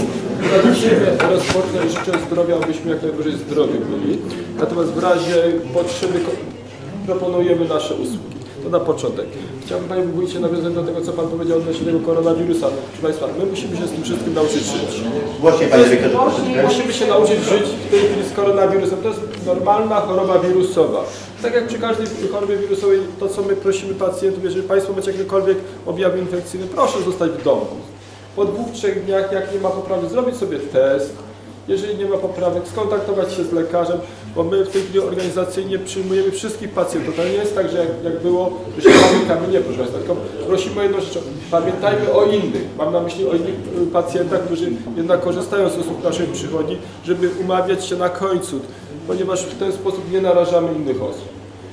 tradycyjnie rozpocznę i życzę zdrowia, abyśmy jak najwyżej zdrowi byli. Natomiast w razie potrzeby proponujemy nasze usługi. To na początek. Chciałbym Panie Wójcie nawiązać do tego, co Pan powiedział odnośnie tego koronawirusa. Proszę Państwa, my musimy się z tym wszystkim nauczyć żyć. Właśnie, Panie Dyrektorze. Musimy się nauczyć żyć w tej chwili z koronawirusem. To jest normalna choroba wirusowa. Tak jak przy każdej chorobie wirusowej, to co my prosimy pacjentów, jeżeli Państwo macie jakiekolwiek objawy infekcyjne, proszę zostać w domu. Po dwóch, trzech dniach, jak nie ma poprawy, zrobić sobie test. Jeżeli nie ma poprawek, skontaktować się z lekarzem, bo my w tej chwili organizacyjnie przyjmujemy wszystkich pacjentów. To nie jest tak, że jak, jak było, że się zamykamy, nie, proszę Państwa, tylko prosimy o jedną rzecz. Pamiętajmy o innych, mam na myśli o innych pacjentach, którzy jednak korzystają z usług naszej przychodni, żeby umawiać się na końcu, ponieważ w ten sposób nie narażamy innych osób.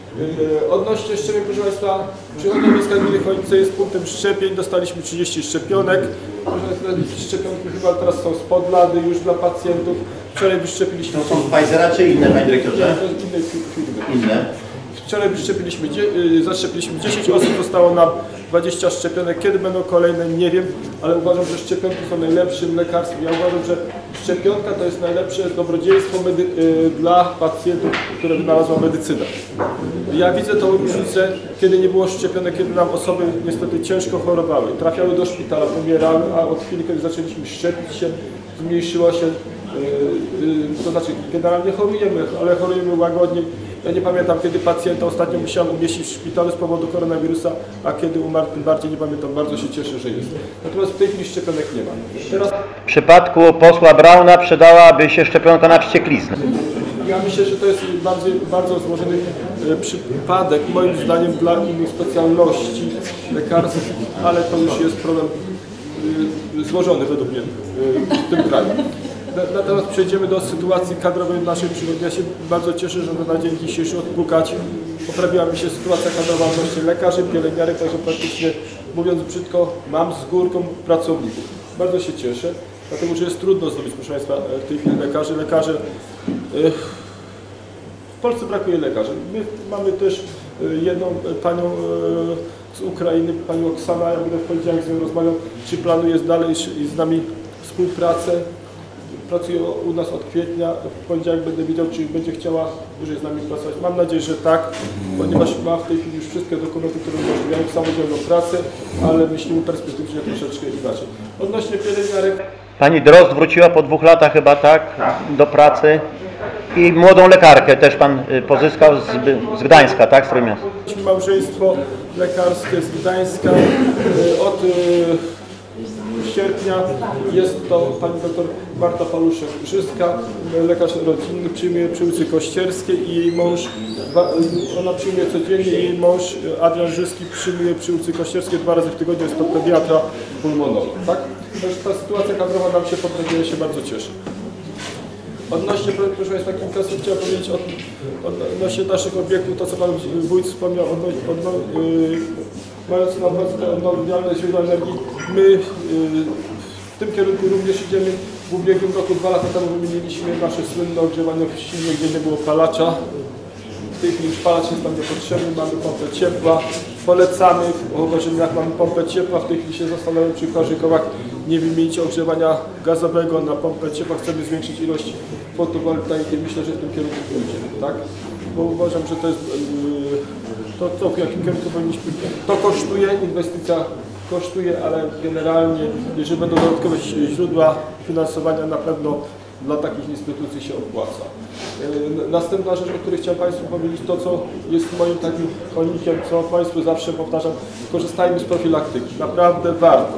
Yy, odnośnie szczepień, proszę Państwa, Przychodnia Miejska Gminy Chojnice jest punktem szczepień, dostaliśmy trzydzieści szczepionek. Proszę Państwa, szczepionki chyba teraz są z Podlady już dla pacjentów. Wczoraj wyszczepiliśmy... To są z Pfizera czy inne, Panie Dyrektorze? To jest inne firmy. Inne. Wczoraj wyszczepiliśmy, zaszczepiliśmy dziesięć osób, zostało nam dwadzieścia szczepionek. Kiedy będą kolejne, nie wiem, ale uważam, że szczepionki są najlepszym lekarstwem. Ja uważam, że szczepionka to jest najlepsze dobrodziejstwo dla pacjentów, które wynalazła medycyna. Ja widzę tą różnicę, kiedy nie było szczepionek, kiedy nam osoby niestety ciężko chorowały, trafiały do szpitala, pomierały, a od chwili, kiedy zaczęliśmy szczepić się, zmniejszyło się, to znaczy generalnie chorujemy, ale chorujemy łagodniej. Ja nie pamiętam, kiedy pacjenta ostatnio musiałem umieścić w szpitalu z powodu koronawirusa, a kiedy umarł, tym bardziej nie pamiętam. Bardzo się cieszę, że jest. Natomiast w tej chwili szczepionek nie ma. Teraz... W przypadku posła Brauna przydałaby się szczepionka na wściekliznę. Ja myślę, że to jest bardzo, bardzo złożony przypadek, moim zdaniem, dla innych specjalności lekarskich, ale to już jest problem złożony według mnie w tym kraju. Natomiast przejdziemy do sytuacji kadrowej w naszej przygodzie. Ja się bardzo cieszę, że na dzień dzisiejszy odpukać poprawiła mi się sytuacja kadrowa odnośnie lekarzy, pielęgniarek, także praktycznie, mówiąc brzydko, mam z górką pracowników. Bardzo się cieszę, dlatego że jest trudno zdobyć, proszę Państwa, w tej chwili lekarzy. Lekarze w Polsce brakuje lekarzy. My mamy też jedną panią z Ukrainy, panią Oksana, ja będę w poniedziałek z nią rozmawiał, czy planuje dalej z nami współpracę. Pracuje u nas od kwietnia, w poniedziałek będę wiedział, czy będzie chciała dłużej z nami pracować. Mam nadzieję, że tak, ponieważ ma w tej chwili już wszystkie dokumenty, które umożliwiają samodzielną pracę, ale myślimy perspektywicznie troszeczkę inaczej. Odnośnie pielęgniarek. Pani Drozd wróciła po dwóch latach chyba, tak, do pracy. I młodą lekarkę też Pan pozyskał z, z Gdańska, tak, z Trójmiasta? Małżeństwo lekarskie z Gdańska. Od sierpnia jest to pani doktor Marta Paluszek-Grzyska, lekarz rodzinny, przyjmuje przy ulicy Kościerskiej i jej mąż, ona przyjmuje codziennie, jej mąż Adrian Grzyski przyjmuje przy ulicy Kościerskiej dwa razy w tygodniu, jest to pediatra pulmonolog, tak? Ta sytuacja kadrowa nam się poprawiła, się bardzo cieszę. Odnośnie, proszę Państwa, kilka słów chciałem powiedzieć od, odnośnie naszych obiektów, to co Pan Wójt wspomniał, odno, odno, yy, mając na uwadze te odnawialne źródła energii, my yy, w tym kierunku również idziemy. W ubiegłym roku, dwa lata temu wymieniliśmy nasze słynne ogrzewanie w silnie, gdzie nie było palacza. W tej chwili już palacz jest nam niepotrzebny, mamy pompę ciepła. Polecamy, w Oborzeniach mamy pompę ciepła, w tej chwili się zastanawiam, czy w Karzykowach nie wymienić ogrzewania gazowego na pompę ciepła. Chcemy zwiększyć ilość fotowoltaiki. Myślę, że w tym kierunku pójdziemy, tak? Bo uważam, że to jest to, to w jakim kierunku powinniśmy. To kosztuje, inwestycja kosztuje, ale generalnie, jeżeli będą dodatkowe źródła finansowania, na pewno dla takich instytucji się opłaca. Następna rzecz, o której chciałem Państwu powiedzieć, to co jest moim takim konikiem, co Państwu zawsze powtarzam, korzystajmy z profilaktyki. Naprawdę warto.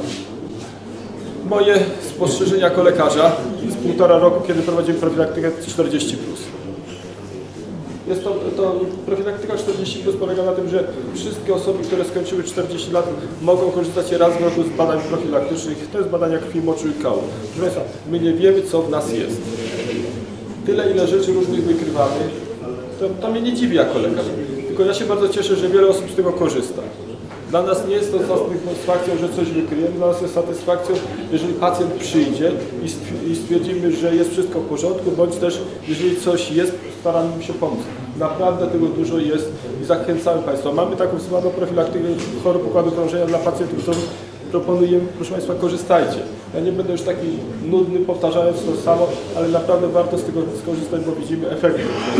Moje spostrzeżenia jako lekarza z półtora roku, kiedy prowadzimy profilaktykę czterdzieści plus. Jest to, to profilaktyka czterdzieści plus polega na tym, że wszystkie osoby, które skończyły czterdzieści lat, mogą korzystać raz w roku z badań profilaktycznych. To jest badania krwi, moczu i kału. Proszę Państwa, my nie wiemy, co w nas jest. Tyle, ile rzeczy różnych wykrywamy, to, to mnie nie dziwi jako lekarz. Tylko ja się bardzo cieszę, że wiele osób z tego korzysta. Dla nas nie jest to satysfakcją, że coś wykryjemy, dla nas jest satysfakcją, jeżeli pacjent przyjdzie i stwierdzimy, że jest wszystko w porządku, bądź też, jeżeli coś jest, staramy się pomóc. Naprawdę tego dużo jest i zachęcamy Państwa. Mamy taką wzmożoną profilaktykę chorób układu krążenia dla pacjentów, którą proponujemy, proszę Państwa, korzystajcie. Ja nie będę już taki nudny, powtarzając to samo, ale naprawdę warto z tego skorzystać, bo widzimy efekty.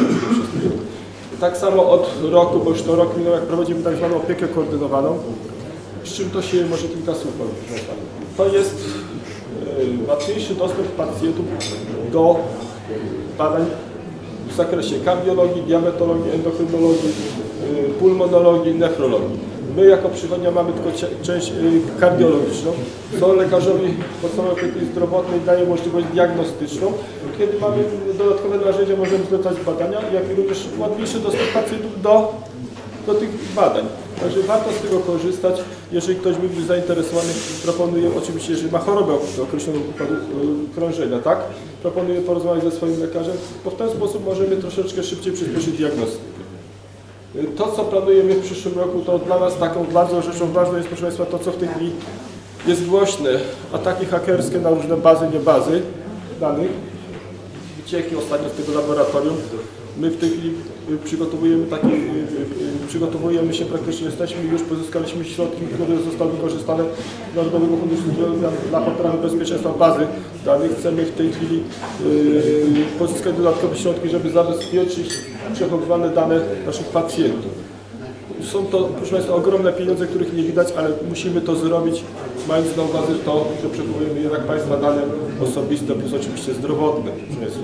Tak samo od roku, bo już to rok minął, jak prowadzimy tak zwaną opiekę koordynowaną. Z czym to się może kilka słów powiedzieć. To jest yy, łatwiejszy dostęp pacjentów do badań w zakresie kardiologii, diabetologii, endokrynologii, yy, pulmonologii, nefrologii. My jako przychodnia mamy tylko część yy, kardiologiczną, co lekarzowi podstawowej opieki zdrowotnej daje możliwość diagnostyczną. Kiedy mamy dodatkowe narzędzia, możemy zlecać badania, jak i również łatwiejszy dostęp pacjentów do, do tych badań. Także warto z tego korzystać. Jeżeli ktoś by był zainteresowany, proponuję, oczywiście, jeżeli ma chorobę określoną układu krążenia, tak? Proponuję porozmawiać ze swoim lekarzem, bo w ten sposób możemy troszeczkę szybciej przyspieszyć diagnostykę. To, co planujemy w przyszłym roku, to dla nas taką bardzo rzeczą ważną jest, proszę Państwa, to, co w tej chwili jest głośne, ataki hakerskie na różne bazy, nie bazy danych, wycieki ostatnio z tego laboratorium. My w tej chwili przygotowujemy taki, przygotowujemy się, praktycznie jesteśmy, już pozyskaliśmy środki, które zostały wykorzystane z Narodowego Funduszu Zdrowia dla poprawy bezpieczeństwa bazy danych. Chcemy w tej chwili yy, pozyskać dodatkowe środki, żeby zabezpieczyć przechowywane dane naszych pacjentów. Są to, proszę Państwa, ogromne pieniądze, których nie widać, ale musimy to zrobić, mając na uwadze to, że przechowujemy jednak Państwa dane osobiste, plus oczywiście zdrowotne. Proszę Państwa.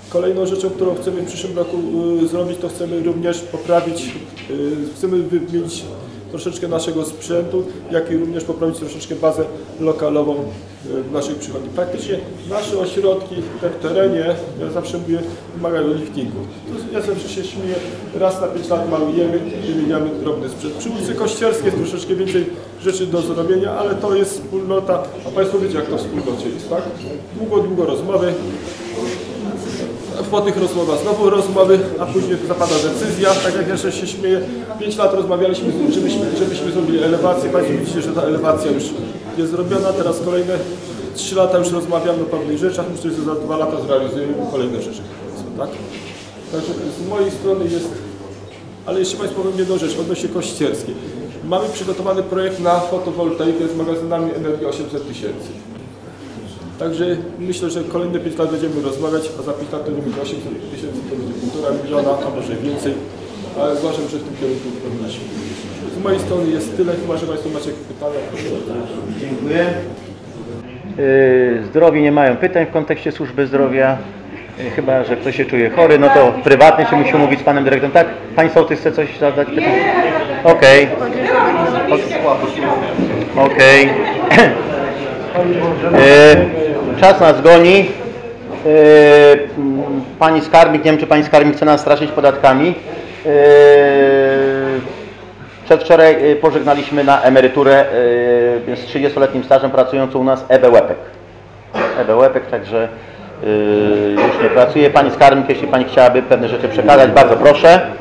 Kolejną rzeczą, którą chcemy w przyszłym roku y, zrobić, to chcemy również poprawić, y, chcemy wymienić troszeczkę naszego sprzętu, jak i również poprawić troszeczkę bazę lokalową y, w naszych przychodni. Praktycznie nasze ośrodki te w terenie, ja zawsze mówię, wymagają liftingu. Ja zawsze się śmieję, raz na pięć lat malujemy i wymieniamy drobny sprzęt. Przy ulicy Kościerskiej jest troszeczkę więcej rzeczy do zrobienia, ale to jest wspólnota, a Państwo wiecie, jak to w wspólnocie jest, tak? Długo, długo rozmowy. Po tych rozmowach znowu rozmowy, a później zapada decyzja. Tak jak jeszcze się śmieję, pięć lat rozmawialiśmy, żebyśmy, żebyśmy zrobili elewację. Państwo widzicie, że ta elewacja już jest zrobiona. Teraz kolejne trzy lata już rozmawiamy o pewnych rzeczach. Myślę, że za dwa lata zrealizujemy kolejne rzeczy. Tak? Także z mojej strony jest... Ale jeszcze Państwu powiem jedną rzecz odnośnie Kościerskiej. Mamy przygotowany projekt na fotowoltaikę z magazynami energii osiemset tysięcy. Także myślę, że kolejne pięć lat będziemy rozmawiać, a za pięć lat to nie będzie osiemset tysięcy, to będzie półtora miliona, a może więcej. Ale uważam, że w tym kierunku powinniśmy. Z mojej strony jest tyle, chyba że Państwo macie jakieś pytania. Dziękuję. Zdrowi nie mają pytań w kontekście służby zdrowia. Chyba że ktoś się czuje chory, no to prywatnie się musi mówić z panem dyrektorem. Tak? Pani sołtys chce coś zadać? Okej. Okej. Czas nas goni. Pani skarbnik, nie wiem czy pani skarbnik chce nas straszyć podatkami. Przedwczoraj pożegnaliśmy na emeryturę z trzydziestoletnim stażem pracującą u nas Ewę Łepek. Ewę Łepek, także już nie pracuje. Pani skarbnik, jeśli pani chciałaby pewne rzeczy przekazać, bardzo proszę.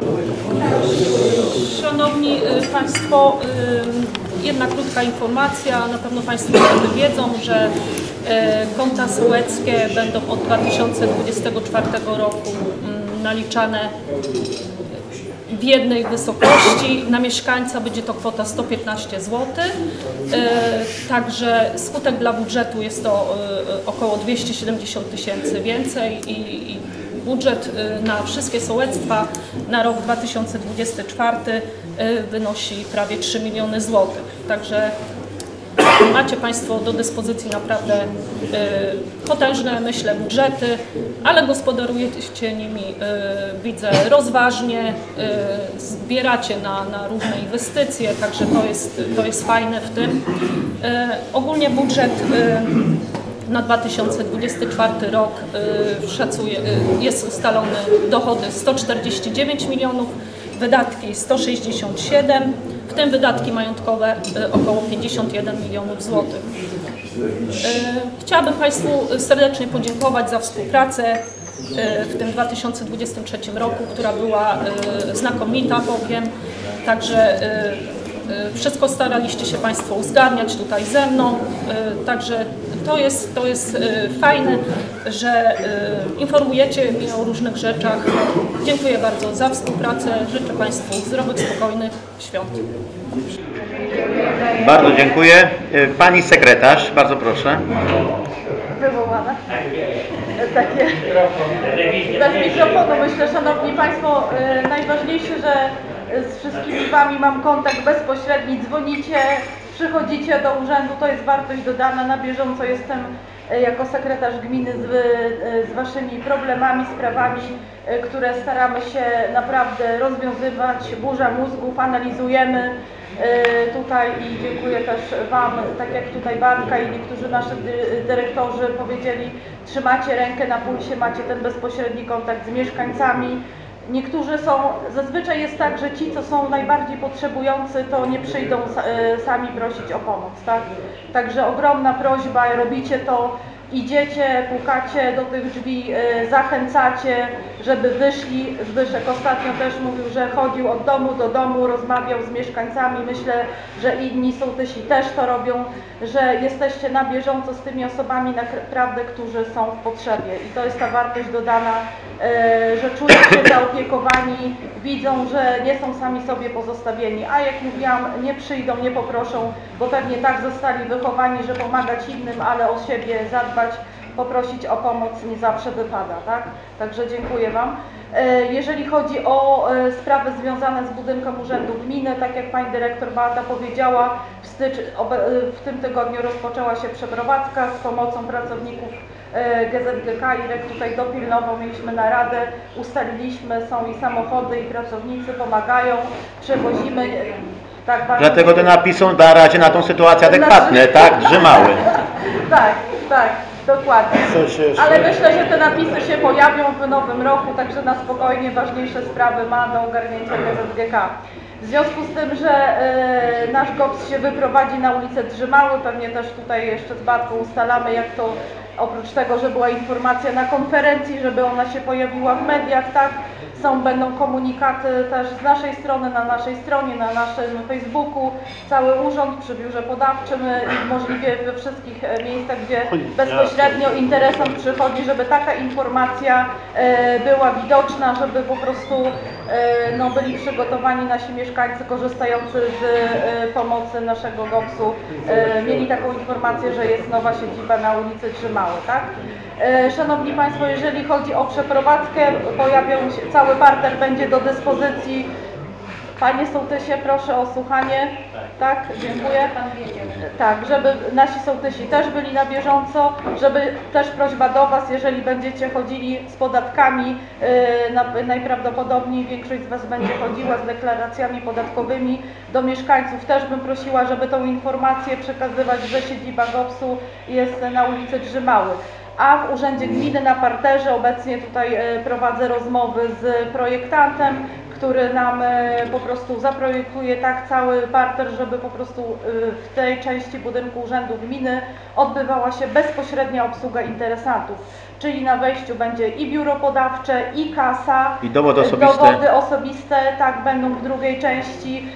Szanowni Państwo, jedna krótka informacja. Na pewno Państwo wiedzą, że konta sołeckie będą od dwa tysiące dwudziestego czwartego roku naliczane w jednej wysokości. Na mieszkańca będzie to kwota sto piętnaście złotych. Także skutek dla budżetu jest to około dwieście siedemdziesiąt tysięcy więcej i, i budżet na wszystkie sołectwa na rok dwa tysiące dwudziesty czwarty wynosi prawie trzy miliony złotych. Także macie Państwo do dyspozycji naprawdę potężne, myślę, budżety, ale gospodarujecie nimi, widzę, rozważnie, zbieracie na, na różne inwestycje, także to jest, to jest fajne w tym. Ogólnie budżet na dwa tysiące dwudziesty czwarty rok szacuje, jest ustalony dochody sto czterdzieści dziewięć milionów, wydatki sto sześćdziesiąt siedem, w tym wydatki majątkowe około pięćdziesiąt jeden milionów złotych. Chciałabym Państwu serdecznie podziękować za współpracę w tym dwa tysiące dwudziestym trzecim roku, która była znakomita, powiem. Także wszystko staraliście się Państwo uzgadniać tutaj ze mną, także to jest, to jest fajne, że informujecie mnie o różnych rzeczach. Dziękuję bardzo za współpracę, życzę Państwu zdrowych, spokojnych świąt. Bardzo dziękuję. Pani sekretarz, bardzo proszę. Wywołane. Takie bez mikrofonu, myślę, Szanowni Państwo, najważniejsze, że z wszystkimi Wami mam kontakt bezpośredni, dzwonicie, przychodzicie do urzędu, to jest wartość dodana, na bieżąco jestem jako sekretarz gminy z, z Waszymi problemami, sprawami, które staramy się naprawdę rozwiązywać, burza mózgów, analizujemy tutaj i dziękuję też Wam, tak jak tutaj Bartka i niektórzy nasi dyrektorzy powiedzieli, trzymacie rękę na pulsie, macie ten bezpośredni kontakt z mieszkańcami. Niektórzy są, zazwyczaj jest tak, że ci, co są najbardziej potrzebujący, to nie przyjdą sami prosić o pomoc, tak? Także ogromna prośba, robicie to, idziecie, pukacie do tych drzwi, zachęcacie, żeby wyszli. Zbyszek ostatnio też mówił, że chodził od domu do domu, rozmawiał z mieszkańcami. Myślę, że inni sołtysi też to robią, że jesteście na bieżąco z tymi osobami naprawdę, którzy są w potrzebie. I to jest ta wartość dodana, że czują się zaopiekowani, widzą, że nie są sami sobie pozostawieni. A jak mówiłam, nie przyjdą, nie poproszą, bo pewnie tak zostali wychowani, że pomagać innym, ale o siebie zadbać, poprosić o pomoc nie zawsze wypada, tak? Także dziękuję Wam. Jeżeli chodzi o sprawy związane z budynkiem Urzędu Gminy, tak jak Pani Dyrektor Beata powiedziała, w, stycz, w tym tygodniu rozpoczęła się przeprowadzka z pomocą pracowników G Z G K. Irek tutaj dopilnował, mieliśmy naradę, ustaliliśmy, są i samochody, i pracownicy pomagają, przewozimy. Tak, bardzo Dlatego te napisy są na razie na tą sytuację adekwatne, tak? Drzymały. Tak, tak, dokładnie. Ale myślę, że te napisy się pojawią w nowym roku, także na spokojnie ważniejsze sprawy ma do ogarnięcia G Z G K. W związku z tym, że y, nasz GOPS się wyprowadzi na ulicę Drzymały, pewnie też tutaj jeszcze z Batką ustalamy, jak to oprócz tego, że była informacja na konferencji, żeby ona się pojawiła w mediach, tak? Są, będą komunikaty też z naszej strony, na naszej stronie, na naszym Facebooku, cały urząd przy biurze podawczym i możliwie we wszystkich miejscach, gdzie bezpośrednio interesant przychodzi, żeby taka informacja e, była widoczna, żeby po prostu e, no, byli przygotowani nasi mieszkańcy korzystający z e, pomocy naszego GOPS-u, e, mieli taką informację, że jest nowa siedziba na ulicy Drzymały, tak? E, Szanowni Państwo, jeżeli chodzi o przeprowadzkę, pojawią się, cały parter będzie do dyspozycji. Panie sołtysie, proszę o słuchanie. Tak, dziękuję. Tak, żeby nasi sołtysi też byli na bieżąco, żeby też prośba do Was, jeżeli będziecie chodzili z podatkami, yy, najprawdopodobniej większość z Was będzie chodziła z deklaracjami podatkowymi, do mieszkańców też bym prosiła, żeby tą informację przekazywać, że siedziba GOPS-u jest na ulicy Drzymały. A w Urzędzie Gminy na parterze obecnie tutaj prowadzę rozmowy z projektantem, który nam po prostu zaprojektuje tak cały parter, żeby po prostu w tej części budynku Urzędu Gminy odbywała się bezpośrednia obsługa interesantów. Czyli na wejściu będzie i biuro podawcze, i kasa, i dowody osobiste. Dowody osobiste, tak, będą w drugiej części,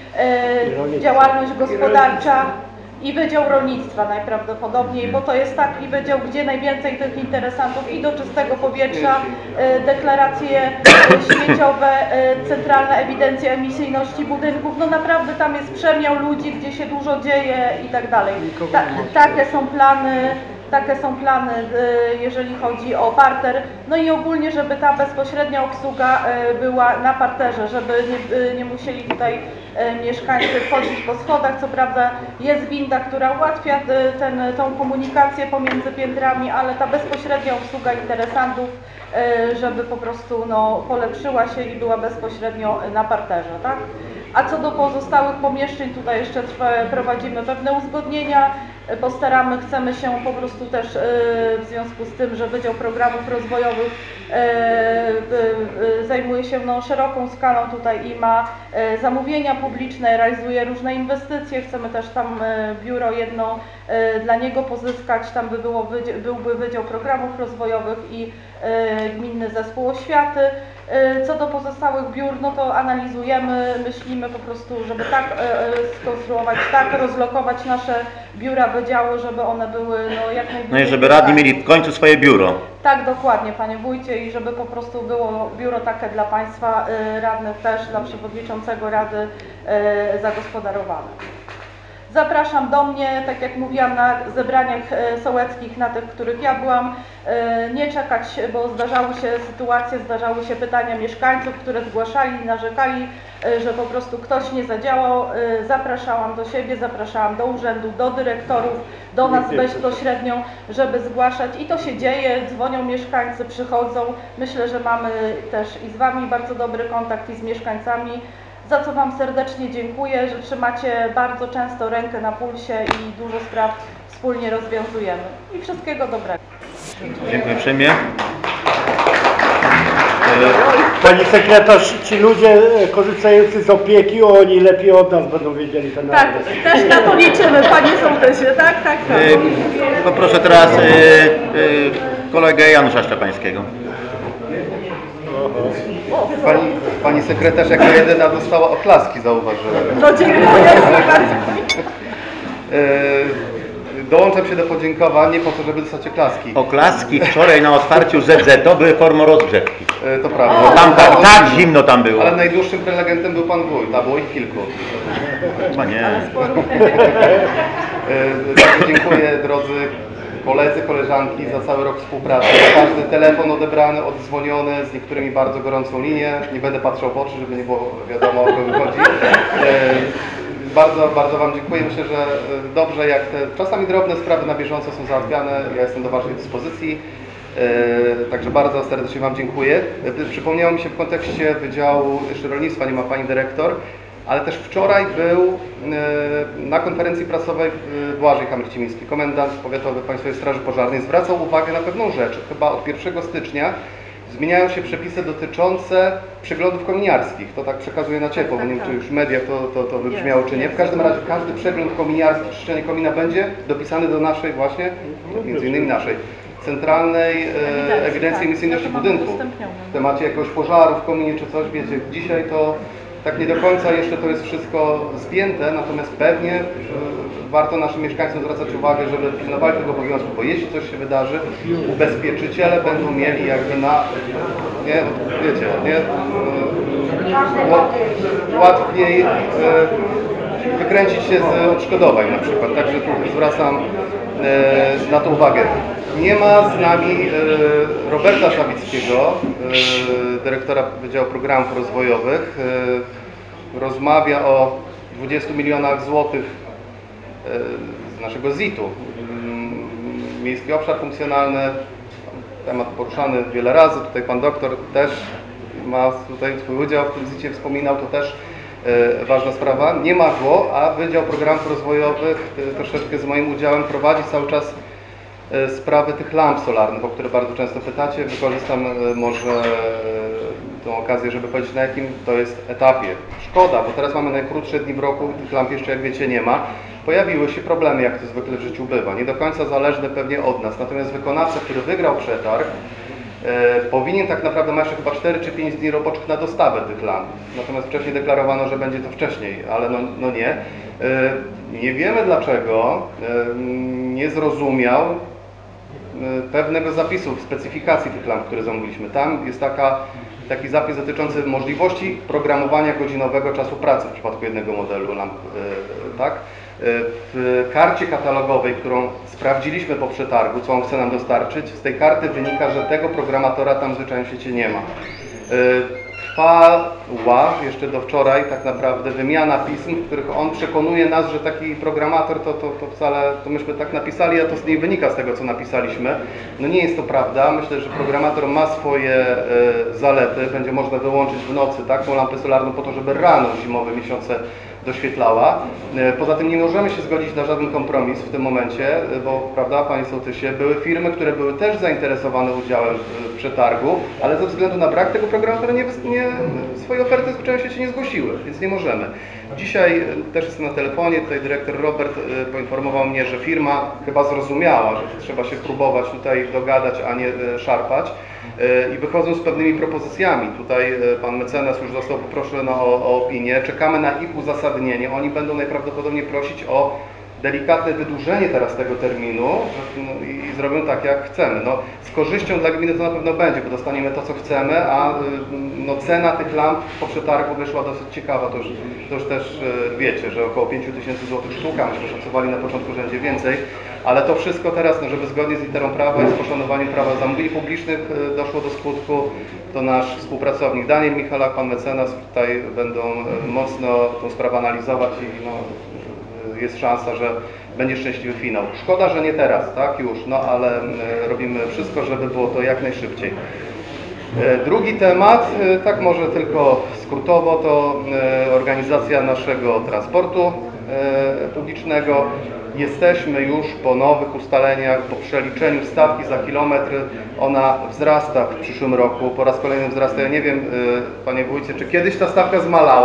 e, działalność gospodarcza. I Wydział Rolnictwa najprawdopodobniej, bo to jest taki wydział, gdzie najwięcej tych interesantów i do czystego powietrza, e, deklaracje śmieciowe, e, centralna ewidencja emisyjności budynków, no naprawdę tam jest przemiał ludzi, gdzie się dużo dzieje i tak dalej. Ta, takie są plany. Takie są plany, jeżeli chodzi o parter. No i ogólnie, żeby ta bezpośrednia obsługa była na parterze, żeby nie, nie musieli tutaj mieszkańcy wchodzić po schodach. Co prawda jest winda, która ułatwia ten, tą komunikację pomiędzy piętrami, ale ta bezpośrednia obsługa interesantów, żeby po prostu no, polepszyła się i była bezpośrednio na parterze, tak? A co do pozostałych pomieszczeń, tutaj jeszcze trwa, prowadzimy pewne uzgodnienia, postaramy, chcemy się po prostu też w związku z tym, że Wydział Programów Rozwojowych zajmuje się no, szeroką skalą tutaj i ma zamówienia publiczne, realizuje różne inwestycje, chcemy też tam biuro jedno dla niego pozyskać, tam by było, byłby Wydział Programów Rozwojowych i Gminny Zespół Oświaty. Co do pozostałych biur, no to analizujemy, myślimy po prostu, żeby tak skonstruować, tak rozlokować nasze biura, wydziały, żeby one były no, jak najbliżej. No i żeby radni mieli w końcu swoje biuro. Tak, dokładnie, Panie Wójcie, i żeby po prostu było biuro takie dla Państwa radnych też, dla przewodniczącego Rady zagospodarowane. Zapraszam do mnie, tak jak mówiłam, na zebraniach sołeckich, na tych, w których ja byłam, nie czekać, bo zdarzały się sytuacje, zdarzały się pytania mieszkańców, które zgłaszali, narzekali, że po prostu ktoś nie zadziałał. Zapraszałam do siebie, zapraszałam do urzędu, do dyrektorów, do nas bezpośrednio, żeby zgłaszać i to się dzieje, dzwonią mieszkańcy, przychodzą. Myślę, że mamy też i z Wami bardzo dobry kontakt i z mieszkańcami. Za co Wam serdecznie dziękuję, że trzymacie bardzo często rękę na pulsie i dużo spraw wspólnie rozwiązujemy. I wszystkiego dobrego. Dziękuję uprzejmie. Pani sekretarz, ci ludzie korzystający z opieki, oni lepiej od nas będą wiedzieli ten Tak, adres. też na to liczymy, Panie sołtysie, tak, tak, tak. Poproszę teraz kolegę Janusza Szczepańskiego. Pani, pani sekretarz jako jedyna dostała oklaski, zauważyłem. No dziękuję bardzo. Dołączam się do podziękowań, nie po to, żeby dostać oklaski. Oklaski wczoraj na otwarciu Z Z to były formą rozgrzewki. To prawda. Bo tam tak, tak zimno tam było. Ale najdłuższym prelegentem był pan wójt, a było ich kilku. Chyba nie. Bardzo dziękuję, drodzy koledzy, koleżanki, za cały rok współpracy. Za każdy telefon odebrany, oddzwoniony, z niektórymi bardzo gorącą linię. Nie będę patrzył w oczy, żeby nie było wiadomo, o kogo chodzi. Bardzo, bardzo Wam dziękuję. Myślę, że dobrze, jak te czasami drobne sprawy na bieżąco są załatwiane. Ja jestem do Waszej dyspozycji. Także bardzo serdecznie Wam dziękuję. Przypomniało mi się w kontekście Wydziału jeszcze Rolnictwa, nie ma Pani Dyrektor, ale też wczoraj był na konferencji prasowej Błażej Hamrycimiński, komendant powiatowy Państwowej Straży Pożarnej, zwracał uwagę na pewną rzecz. Chyba od pierwszego stycznia zmieniają się przepisy dotyczące przeglądów kominiarskich. To tak przekazuje na ciepło, bo nie wiem, czy już w mediach to, to, to wybrzmiało, czy nie. W każdym razie każdy przegląd kominiarski, czyszczenie komina będzie dopisany do naszej właśnie, między innymi naszej, Centralnej e, Ewidencji Emisyjności Budynku. W temacie jakiegoś pożaru w kominie czy coś, wiecie, dzisiaj to tak nie do końca jeszcze to jest wszystko zpięte, natomiast pewnie e, warto naszym mieszkańcom zwracać uwagę, żeby pilnowali tego obowiązku, bo jeśli coś się wydarzy, ubezpieczyciele będą mieli jakby na, nie, wiecie, nie, e, łatwiej e, wykręcić się z odszkodowań na przykład, także tu zwracam e, na to uwagę. Nie ma z nami e, Roberta Szawickiego, e, dyrektora Wydziału Programów Rozwojowych. E, rozmawia o dwudziestu milionach złotych e, z naszego zitu. Miejski obszar funkcjonalny, temat poruszany wiele razy. Tutaj pan doktor też ma tutaj swój udział w tym zicie, wspominał, to też e, ważna sprawa. Nie ma go, a Wydział Programów Rozwojowych e, troszeczkę z moim udziałem prowadzi cały czas sprawy tych lamp solarnych, o które bardzo często pytacie. Wykorzystam może tą okazję, żeby powiedzieć, na jakim to jest etapie. Szkoda, bo teraz mamy najkrótsze dni w roku, tych lamp jeszcze, jak wiecie, nie ma. Pojawiły się problemy, jak to zwykle w życiu bywa, nie do końca zależne pewnie od nas. Natomiast wykonawca, który wygrał przetarg, e, powinien tak naprawdę, ma jeszcze chyba cztery czy pięć dni roboczych na dostawę tych lamp. Natomiast wcześniej deklarowano, że będzie to wcześniej, ale no, no nie. E, nie wiemy dlaczego, e, nie zrozumiał pewnego zapisu w specyfikacji tych lamp, które zamówiliśmy. Tam jest taka, taki zapis dotyczący możliwości programowania godzinowego czasu pracy w przypadku jednego modelu lamp. Tak? W karcie katalogowej, którą sprawdziliśmy po przetargu, co on chce nam dostarczyć, z tej karty wynika, że tego programatora tam zwyczajnie w świecie nie ma. Trwała jeszcze do wczoraj tak naprawdę wymiana pism, w których on przekonuje nas, że taki programator to, to, to wcale, to myśmy tak napisali, a to nie wynika z tego, co napisaliśmy. No nie jest to prawda. Myślę, że programator ma swoje e, zalety. Będzie można wyłączyć w nocy taką lampę solarną po to, żeby rano w zimowe miesiące doświetlała. Poza tym nie możemy się zgodzić na żaden kompromis w tym momencie, bo, prawda, Panie Sołtysie, były firmy, które były też zainteresowane udziałem w przetargu, ale ze względu na brak tego programu nie, nie, swoje oferty zwyczajnie się nie zgłosiły, więc nie możemy. Dzisiaj też jestem na telefonie, tutaj dyrektor Robert poinformował mnie, że firma chyba zrozumiała, że trzeba się próbować tutaj dogadać, a nie szarpać. I wychodzą z pewnymi propozycjami. Tutaj pan mecenas już został poproszony o, o opinię. Czekamy na ich uzasadnienie. Oni będą najprawdopodobniej prosić o delikatne wydłużenie teraz tego terminu no, i, i zrobią tak, jak chcemy. No, z korzyścią dla gminy to na pewno będzie, bo dostaniemy to, co chcemy, a no, cena tych lamp po przetargu wyszła dosyć ciekawa. To już, to już też wiecie, że około pięć tysięcy złotych sztuka, myśmy szacowali na początku, że będzie więcej. Ale to wszystko teraz, no, żeby zgodnie z literą prawa i z poszanowaniem prawa zamówień publicznych doszło do skutku, to nasz współpracownik Daniel Michalak, pan mecenas tutaj będą mocno tą sprawę analizować i no, jest szansa, że będzie szczęśliwy finał. Szkoda, że nie teraz, tak już, no ale robimy wszystko, żeby było to jak najszybciej. Drugi temat, tak może tylko skrótowo, to organizacja naszego transportu publicznego. Jesteśmy już po nowych ustaleniach, po przeliczeniu stawki za kilometr. Ona wzrasta w przyszłym roku, po raz kolejny wzrasta. Ja nie wiem, Panie Wójcie, czy kiedyś ta stawka zmalała?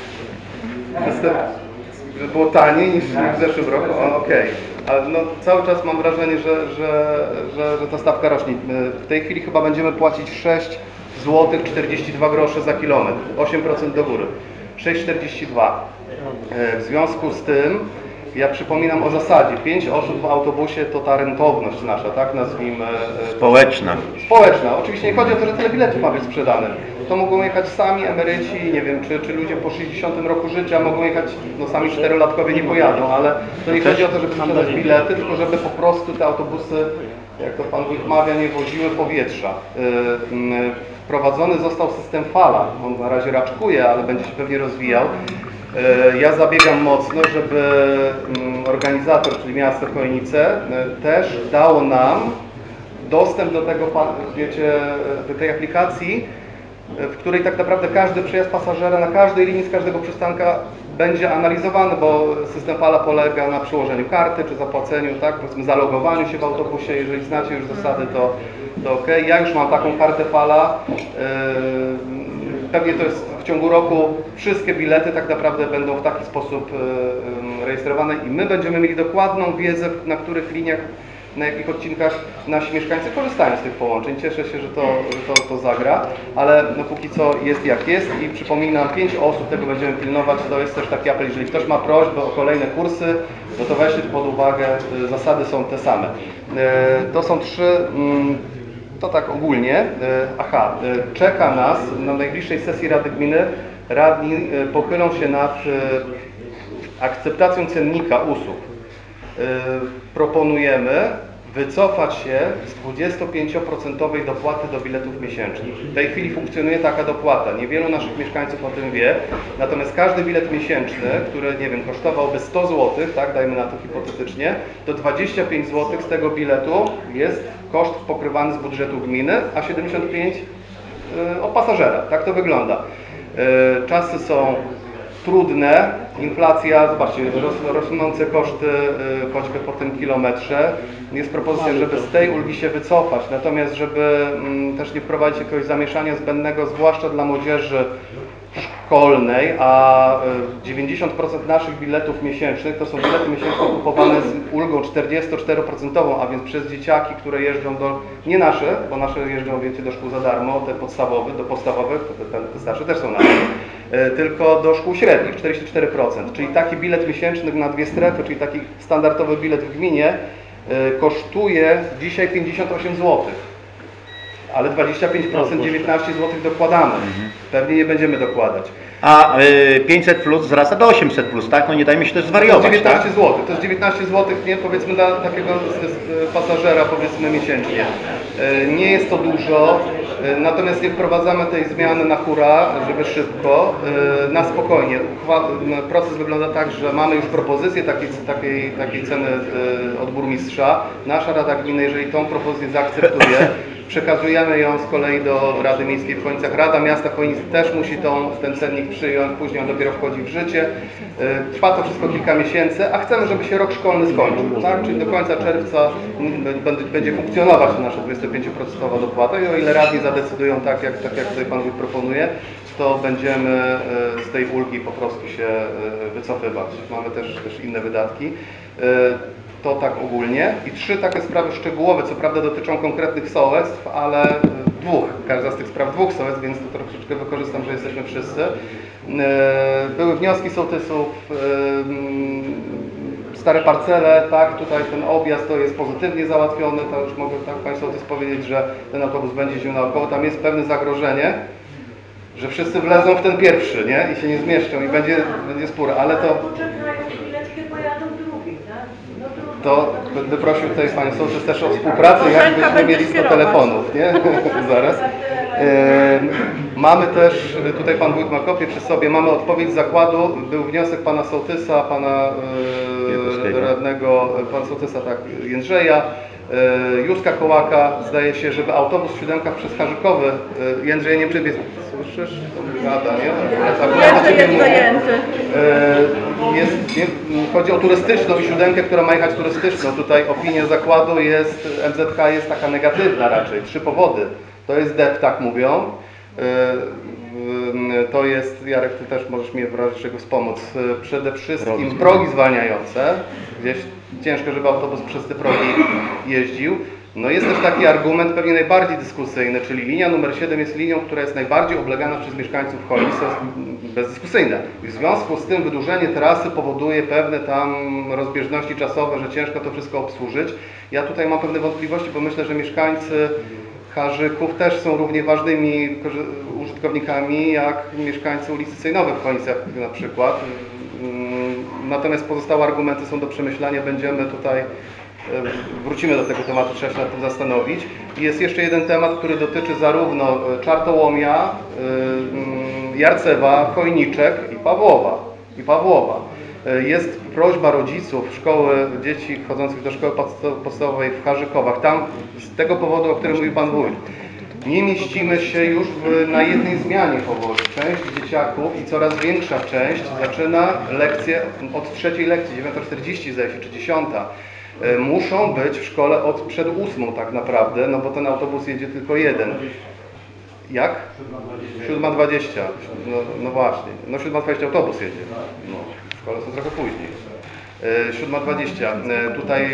Było taniej niż w zeszłym roku? Okej. Okay. Ale no, cały czas mam wrażenie, że, że, że, że ta stawka rośnie. W tej chwili chyba będziemy płacić sześć złotych czterdzieści dwa grosze za kilometr. osiem procent do góry. sześć czterdzieści dwa. W związku z tym ja przypominam o zasadzie, pięć osób w autobusie to ta rentowność nasza, tak nazwijmy. Społeczna. Społeczna. Oczywiście nie chodzi o to, że tyle biletów ma być sprzedane. To mogą jechać sami emeryci, nie wiem, czy, czy ludzie po sześćdziesiątym roku życia mogą jechać, no sami czterolatkowie nie pojadą, ale to nie chodzi o to, żeby sprzedać bilety, tylko żeby po prostu te autobusy, jak to Pan Wójt mawia, nie woziły powietrza. Wprowadzony został system fala. On na razie raczkuje, ale będzie się pewnie rozwijał. Ja zabiegam mocno, żeby organizator, czyli miasto Chojnice, też dało nam dostęp do tego, wiecie, do tej aplikacji, w której tak naprawdę każdy przejazd pasażera na każdej linii z każdego przystanka będzie analizowany, bo system Fala polega na przyłożeniu karty czy zapłaceniu, tak, powiedzmy zalogowaniu się w autobusie. Jeżeli znacie już zasady, to, to ok. Ja już mam taką kartę Fala. Yy, pewnie to jest w ciągu roku wszystkie bilety tak naprawdę będą w taki sposób yy, rejestrowane i my będziemy mieli dokładną wiedzę, na których liniach, na jakich odcinkach nasi mieszkańcy korzystają z tych połączeń. Cieszę się, że to, że to, to zagra, ale no póki co jest jak jest i przypominam, pięć osób, tego będziemy pilnować. To jest też taki apel, jeżeli ktoś ma prośbę o kolejne kursy, no to weźcie pod uwagę, zasady są te same. To są trzy, to tak ogólnie. Aha, czeka nas na najbliższej sesji Rady Gminy, radni pochylą się nad akceptacją cennika usług. Proponujemy wycofać się z dwudziestopięcioprocentowej dopłaty do biletów miesięcznych. W tej chwili funkcjonuje taka dopłata. Niewielu naszych mieszkańców o tym wie. Natomiast każdy bilet miesięczny, który, nie wiem, kosztowałby sto złotych, tak, dajmy na to hipotetycznie, to dwadzieścia pięć złotych z tego biletu jest koszt pokrywany z budżetu gminy, a siedemdziesiąt pięć od pasażera. Tak to wygląda. Czasy są trudne, inflacja, zobaczcie, rosnące koszty choćby po tym kilometrze. Jest propozycja, żeby z tej ulgi się wycofać, natomiast żeby też nie wprowadzić jakiegoś zamieszania zbędnego, zwłaszcza dla młodzieży szkolnej, a dziewięćdziesiąt procent naszych biletów miesięcznych to są bilety miesięczne kupowane z ulgą czterdziestoczteroprocentową, a więc przez dzieciaki, które jeżdżą do, nie nasze, bo nasze jeżdżą, wiecie, do szkół za darmo, te podstawowe, do podstawowych, te, te starsze też są nasze, tylko do szkół średnich, czterdzieści cztery procent, czyli taki bilet miesięczny na dwie strefy, czyli taki standardowy bilet w gminie kosztuje dzisiaj pięćdziesiąt osiem złotych. Ale dwadzieścia pięć procent, dziewiętnaście złotych dokładamy. Pewnie nie będziemy dokładać. A y, pięćset plus wzrasta do osiemset plus, tak? No nie dajmy się też zwariować, to jest dziewiętnaście tak? złotych. To jest dziewiętnaście złotych, nie, powiedzmy, dla takiego pasażera, powiedzmy, miesięcznie. Nie jest to dużo, natomiast nie wprowadzamy tej zmiany na hura, żeby szybko, na spokojnie. Proces wygląda tak, że mamy już propozycję takiej, takiej, takiej ceny od burmistrza. Nasza Rada Gminy, jeżeli tą propozycję zaakceptuje, przekazujemy ją z kolei do Rady Miejskiej w Chojnicach. Rada Miasta Chojnic też musi tą, ten cennik przyjąć, później on dopiero wchodzi w życie. Trwa to wszystko kilka miesięcy, a chcemy, żeby się rok szkolny skończył, tak? Czyli do końca czerwca będzie funkcjonować nasza dwudziestopięcioprocentowa dopłata i o ile radni zadecydują tak, jak, tak jak tutaj Pan Wójt proponuje, to będziemy z tej ulgi po prostu się wycofywać. Mamy też, też inne wydatki. To tak ogólnie. I trzy takie sprawy szczegółowe, co prawda dotyczą konkretnych sołectw, ale dwóch, każda z tych spraw dwóch sołectw, więc to troszeczkę wykorzystam, że jesteśmy wszyscy. Były wnioski sołtysów, stare parcele, tak, tutaj ten objazd to jest pozytywnie załatwiony, to już mogę tak Państwu sołtys powiedzieć, że ten autobus będzie jeździł naokoło, tam jest pewne zagrożenie, że wszyscy wlezą w ten pierwszy, nie? I się nie zmieszczą i będzie, będzie spór, ale to... To będę prosił tutaj Panią sołtys też o współpracę, jakbyśmy mieli sto telefonów, nie? Zaraz. E, mamy też, tutaj Pan Wójt ma kopię przy sobie, mamy odpowiedź z zakładu, był wniosek Pana sołtysa, Pana e, radnego, Pana sołtysa, tak, Jędrzeja, e, Józka Kołaka, zdaje się, żeby autobus w siódemkach przez Harzykowy, e, Jędrzej, nie wiem, słyszysz? To gada, nie? Jędrzej jest zajęty. E, jest, nie, chodzi o turystyczną i siódemkę, która ma jechać turystyczną. Tutaj opinia zakładu jest, M Z K jest taka negatywna raczej, trzy powody. To jest D E P, tak mówią. To jest, Jarek, Ty też możesz mnie w razie czego wspomóc. Przede wszystkim progi zwalniające. Gdzieś ciężko, żeby autobus przez te progi jeździł. No jest też taki argument pewnie najbardziej dyskusyjny, czyli linia numer siedem jest linią, która jest najbardziej oblegana przez mieszkańców Chojnic, to jest bezdyskusyjne. I w związku z tym wydłużenie trasy powoduje pewne tam rozbieżności czasowe, że ciężko to wszystko obsłużyć. Ja tutaj mam pewne wątpliwości, bo myślę, że mieszkańcy Harzyków też są równie ważnymi użytkownikami jak mieszkańcy ulicy Sejnowej w Chojnicach na przykład. Natomiast pozostałe argumenty są do przemyślenia, będziemy tutaj, wrócimy do tego tematu, trzeba się nad tym zastanowić. I jest jeszcze jeden temat, który dotyczy zarówno Czartołomia, Jarcewa, Chojniczek i Pawłowa. I Pawłowa. jest prośba rodziców szkoły, dzieci chodzących do szkoły podstawowej w Harzykowach. Tam z tego powodu, o którym mówił Pan Wójt, nie mieścimy się już w, na jednej zmianie powoli. Część dzieciaków i coraz większa część zaczyna lekcję od trzeciej lekcji, dziewiąta czterdzieści zdaje się, czy dziesiąta. Muszą być w szkole od przed ósmą tak naprawdę, no bo ten autobus jedzie tylko jeden. Jak? siódma dwadzieścia. No, no właśnie. No siódma dwadzieścia autobus jedzie. No, w szkole są trochę później. siódma dwadzieścia. Tutaj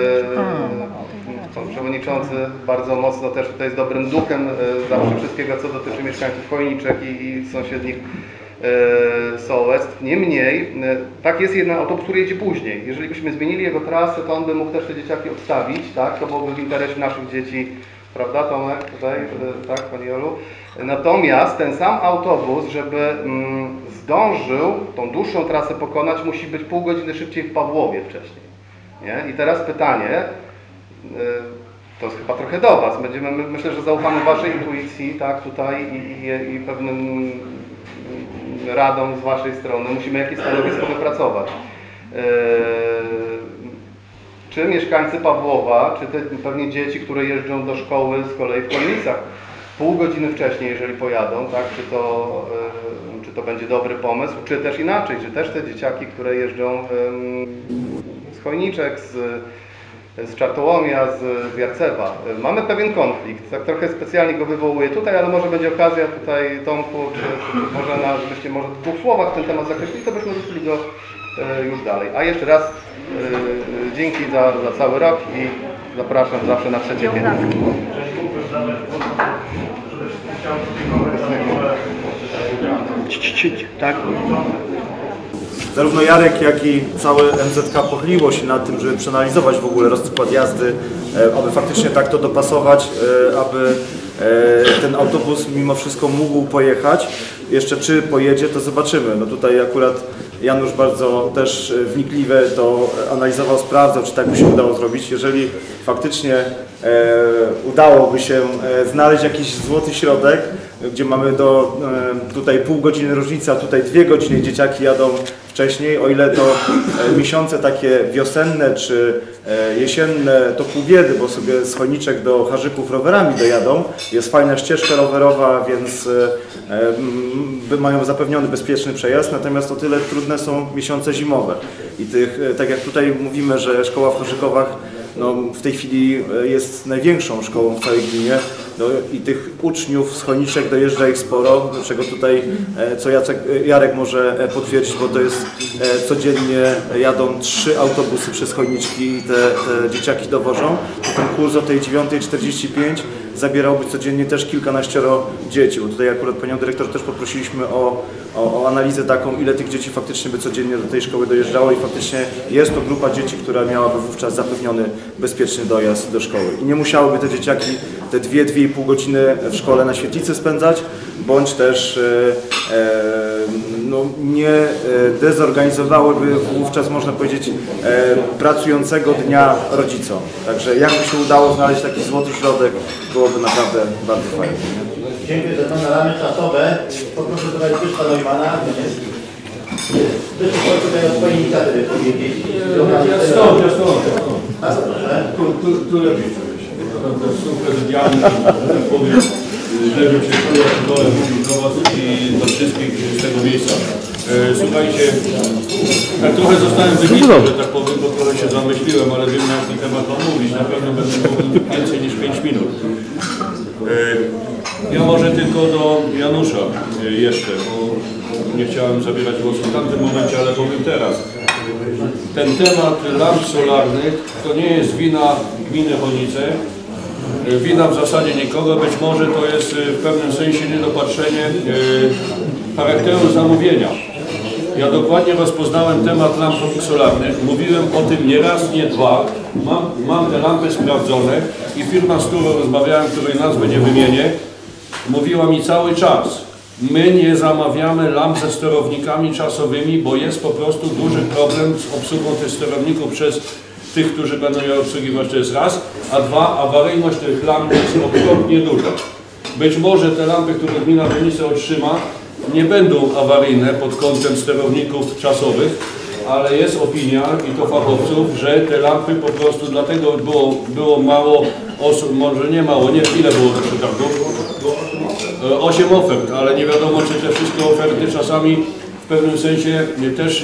pan przewodniczący bardzo mocno też tutaj jest dobrym duchem zawsze wszystkiego, co dotyczy mieszkańców Chojniczek i, i sąsiednich sołectw. Niemniej, tak jest jeden autobus, który jedzie później. Jeżeli byśmy zmienili jego trasę, to on by mógł też te dzieciaki odstawić, tak? To byłoby w interesie naszych dzieci, prawda Tomek? Tutaj, tak, Pani Jolu? Natomiast ten sam autobus, żeby mm, zdążył tą dłuższą trasę pokonać, musi być pół godziny szybciej w Pawłowie wcześniej. Nie? I teraz pytanie, yy, to jest chyba trochę do Was. Będziemy, my, myślę, że zaufamy Waszej intuicji, tak, tutaj i, i, i pewnym radą z Waszej strony. Musimy jakieś stanowisko wypracować. Yy, czy mieszkańcy Pawłowa, czy te pewnie dzieci, które jeżdżą do szkoły z kolei w Chojnicach, pół godziny wcześniej, jeżeli pojadą, tak, czy to, yy, czy to będzie dobry pomysł, czy też inaczej, czy też te dzieciaki, które jeżdżą yy, z Chojniczek, z, z Czartołomia, z, z Jarcewa. Yy, mamy pewien konflikt, tak trochę specjalnie go wywołuję tutaj, ale może będzie okazja tutaj, Tomku, czy, czy może na, żebyście może w dwóch słowach ten temat zakreślili, to byśmy ruszyli go yy, już dalej. A jeszcze raz yy, dzięki za, za cały rok i zapraszam zawsze na trzecie piętro. Tak. Zarówno Jarek, jak i całe M Z K pochyliło się nad tym, żeby przeanalizować w ogóle rozkład jazdy, aby faktycznie tak to dopasować, aby ten autobus mimo wszystko mógł pojechać. Jeszcze czy pojedzie, to zobaczymy. No tutaj akurat Janusz bardzo też wnikliwie to analizował, sprawdzał, czy tak by się udało zrobić. Jeżeli faktycznie e, udałoby się e, znaleźć jakiś złoty środek, gdzie mamy do e, tutaj pół godziny różnicy, a tutaj dwie godziny dzieciaki jadą wcześniej, o ile to e, miesiące takie wiosenne czy e, jesienne to pół biedy, bo sobie z Chojniczek do Harzyków rowerami dojadą. Jest fajna ścieżka rowerowa, więc e, m, mają zapewniony bezpieczny przejazd, natomiast o tyle trudne są miesiące zimowe. I tych, tak jak tutaj mówimy, że szkoła w Harzykowach no, w tej chwili jest największą szkołą w całej gminie, no, i tych uczniów z Chojniczek dojeżdża ich sporo, do czego tutaj, co Jacek, Jarek może potwierdzić, bo to jest codziennie jadą trzy autobusy przez Chojniczki i te, te dzieciaki dowożą. Ten kurs o tej dziewiątej czterdzieści pięć zabierałby codziennie też kilkanaścioro dzieci, bo tutaj akurat panią dyrektor też poprosiliśmy o, o, o analizę taką, ile tych dzieci faktycznie by codziennie do tej szkoły dojeżdżało i faktycznie jest to grupa dzieci, która miałaby wówczas zapewniony bezpieczny dojazd do szkoły. I nie musiałyby te dzieciaki te dwie, dwie i pół godziny w szkole na świetlicy spędzać, bądź też e, e, no, nie dezorganizowałyby wówczas, można powiedzieć, e, pracującego dnia rodzicom. Także jakby się udało znaleźć taki złoty środek, byłoby naprawdę bardzo fajnie. Dziękuję za to. Ramy czasowe. Poproszę tutaj Zbyszka Neumana. Zbyszek, chodź tutaj o swojej inicjatywie powiedzieć. Ja stąd, ja stąd. Tu lepiej czuję się. To są prezydialne, tak powiem, żebym się dole mówił do Was i do wszystkich z tego miejsca. Słuchajcie, tak trochę zostałem wybitny, że tak powiem, bo trochę się zamyśliłem, ale wiem, na ten temat omówić. Na pewno będę mówił więcej niż pięć minut. Ja może tylko do Janusza jeszcze, bo nie chciałem zabierać głosu w tamtym momencie, ale powiem teraz. Ten temat lamp solarnych to nie jest wina gminy Chojnice, wina w zasadzie nikogo, być może to jest w pewnym sensie niedopatrzenie charakteru zamówienia. Ja dokładnie rozpoznałem temat lamp solarnych, mówiłem o tym nie raz, nie dwa. Mam, mam te lampy sprawdzone i firma, z którą rozmawiałem, której nazwy nie wymienię, mówiła mi cały czas: my nie zamawiamy lamp ze sterownikami czasowymi, bo jest po prostu duży problem z obsługą tych sterowników przez tych, którzy będą je obsługiwać, to jest raz, a dwa, awaryjność tych lamp jest okropnie duża. Być może te lampy, które gmina Chojnice otrzyma, nie będą awaryjne pod kątem sterowników czasowych, ale jest opinia i to fachowców, że te lampy po prostu dlatego było, było mało osób, może nie mało, nie ile było do przetargu, osiem ofert, ale nie wiadomo, czy te wszystkie oferty czasami w pewnym sensie też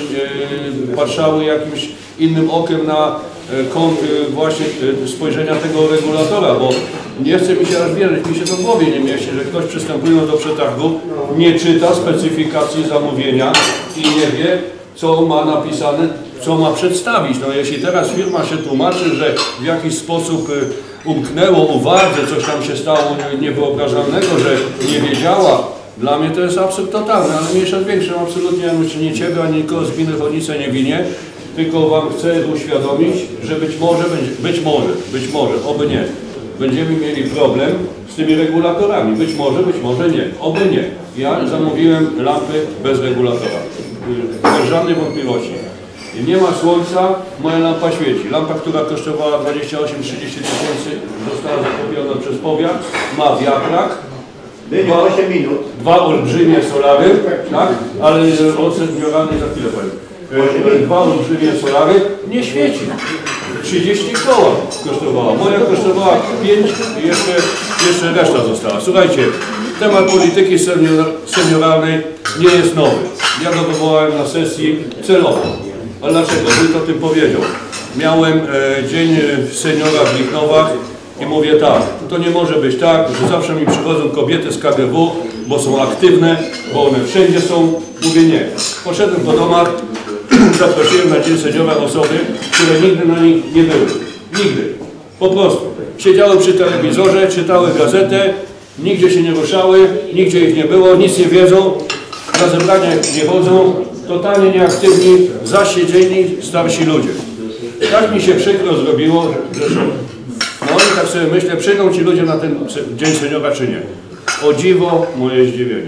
e, patrzały jakimś innym okiem na kąt e, właśnie e, spojrzenia tego regulatora, bo nie chce mi się aż wierzyć, mi się to w głowie nie mieści, że ktoś przystępując do przetargu nie czyta specyfikacji zamówienia i nie wie, co ma napisane, co ma przedstawić. No jeśli teraz firma się tłumaczy, że w jakiś sposób umknęło uwadze, coś tam się stało niewyobrażalnego, że nie wiedziała, dla mnie to jest absurd totalny, ale mniejsza z większym, absolutnie nie Ciebie, ani nikogo z gminy Chojnice nie winię, tylko Wam chcę uświadomić, że być może, być może, być może, oby nie, będziemy mieli problem z tymi regulatorami. Być może, być może nie, oby nie. Ja zamówiłem lampy bez regulatora, bez żadnej wątpliwości. Nie ma słońca, moja lampa świeci. Lampa, która kosztowała dwadzieścia osiem trzydzieści tysięcy, została zakupiona przez powiat, ma wiatrak. Dwa, osiem minut. Dwa olbrzymie solary, tak? Ale ocet biorany za chwilę powiem. Dwa olbrzymie solary nie świeci. trzydzieści koła kosztowała. Moja kosztowała pięć i jeszcze, jeszcze reszta została. Słuchajcie, temat polityki senior, senioralnej nie jest nowy. Ja go wywołałem na sesji celowo. Ale dlaczego? Wójt o tym powiedział. Miałem e, dzień seniora w Lichnowach i mówię tak, to nie może być tak, że zawsze mi przychodzą kobiety z K G W, bo są aktywne, bo one wszędzie są. Mówię nie. Poszedłem po domach, zaprosiłem na dzień seniora osoby, które nigdy na nich nie były. Nigdy. Po prostu. Siedziały przy telewizorze, czytały gazetę, nigdzie się nie ruszały, nigdzie ich nie było, nic nie wiedzą, na zebrania nie chodzą, totalnie nieaktywni, zasiedzieni starsi ludzie. Tak mi się przykro zrobiło, że no i tak sobie myślę, przyjdą ci ludzie na ten dzień seniora czy nie. O dziwo moje zdziwienie.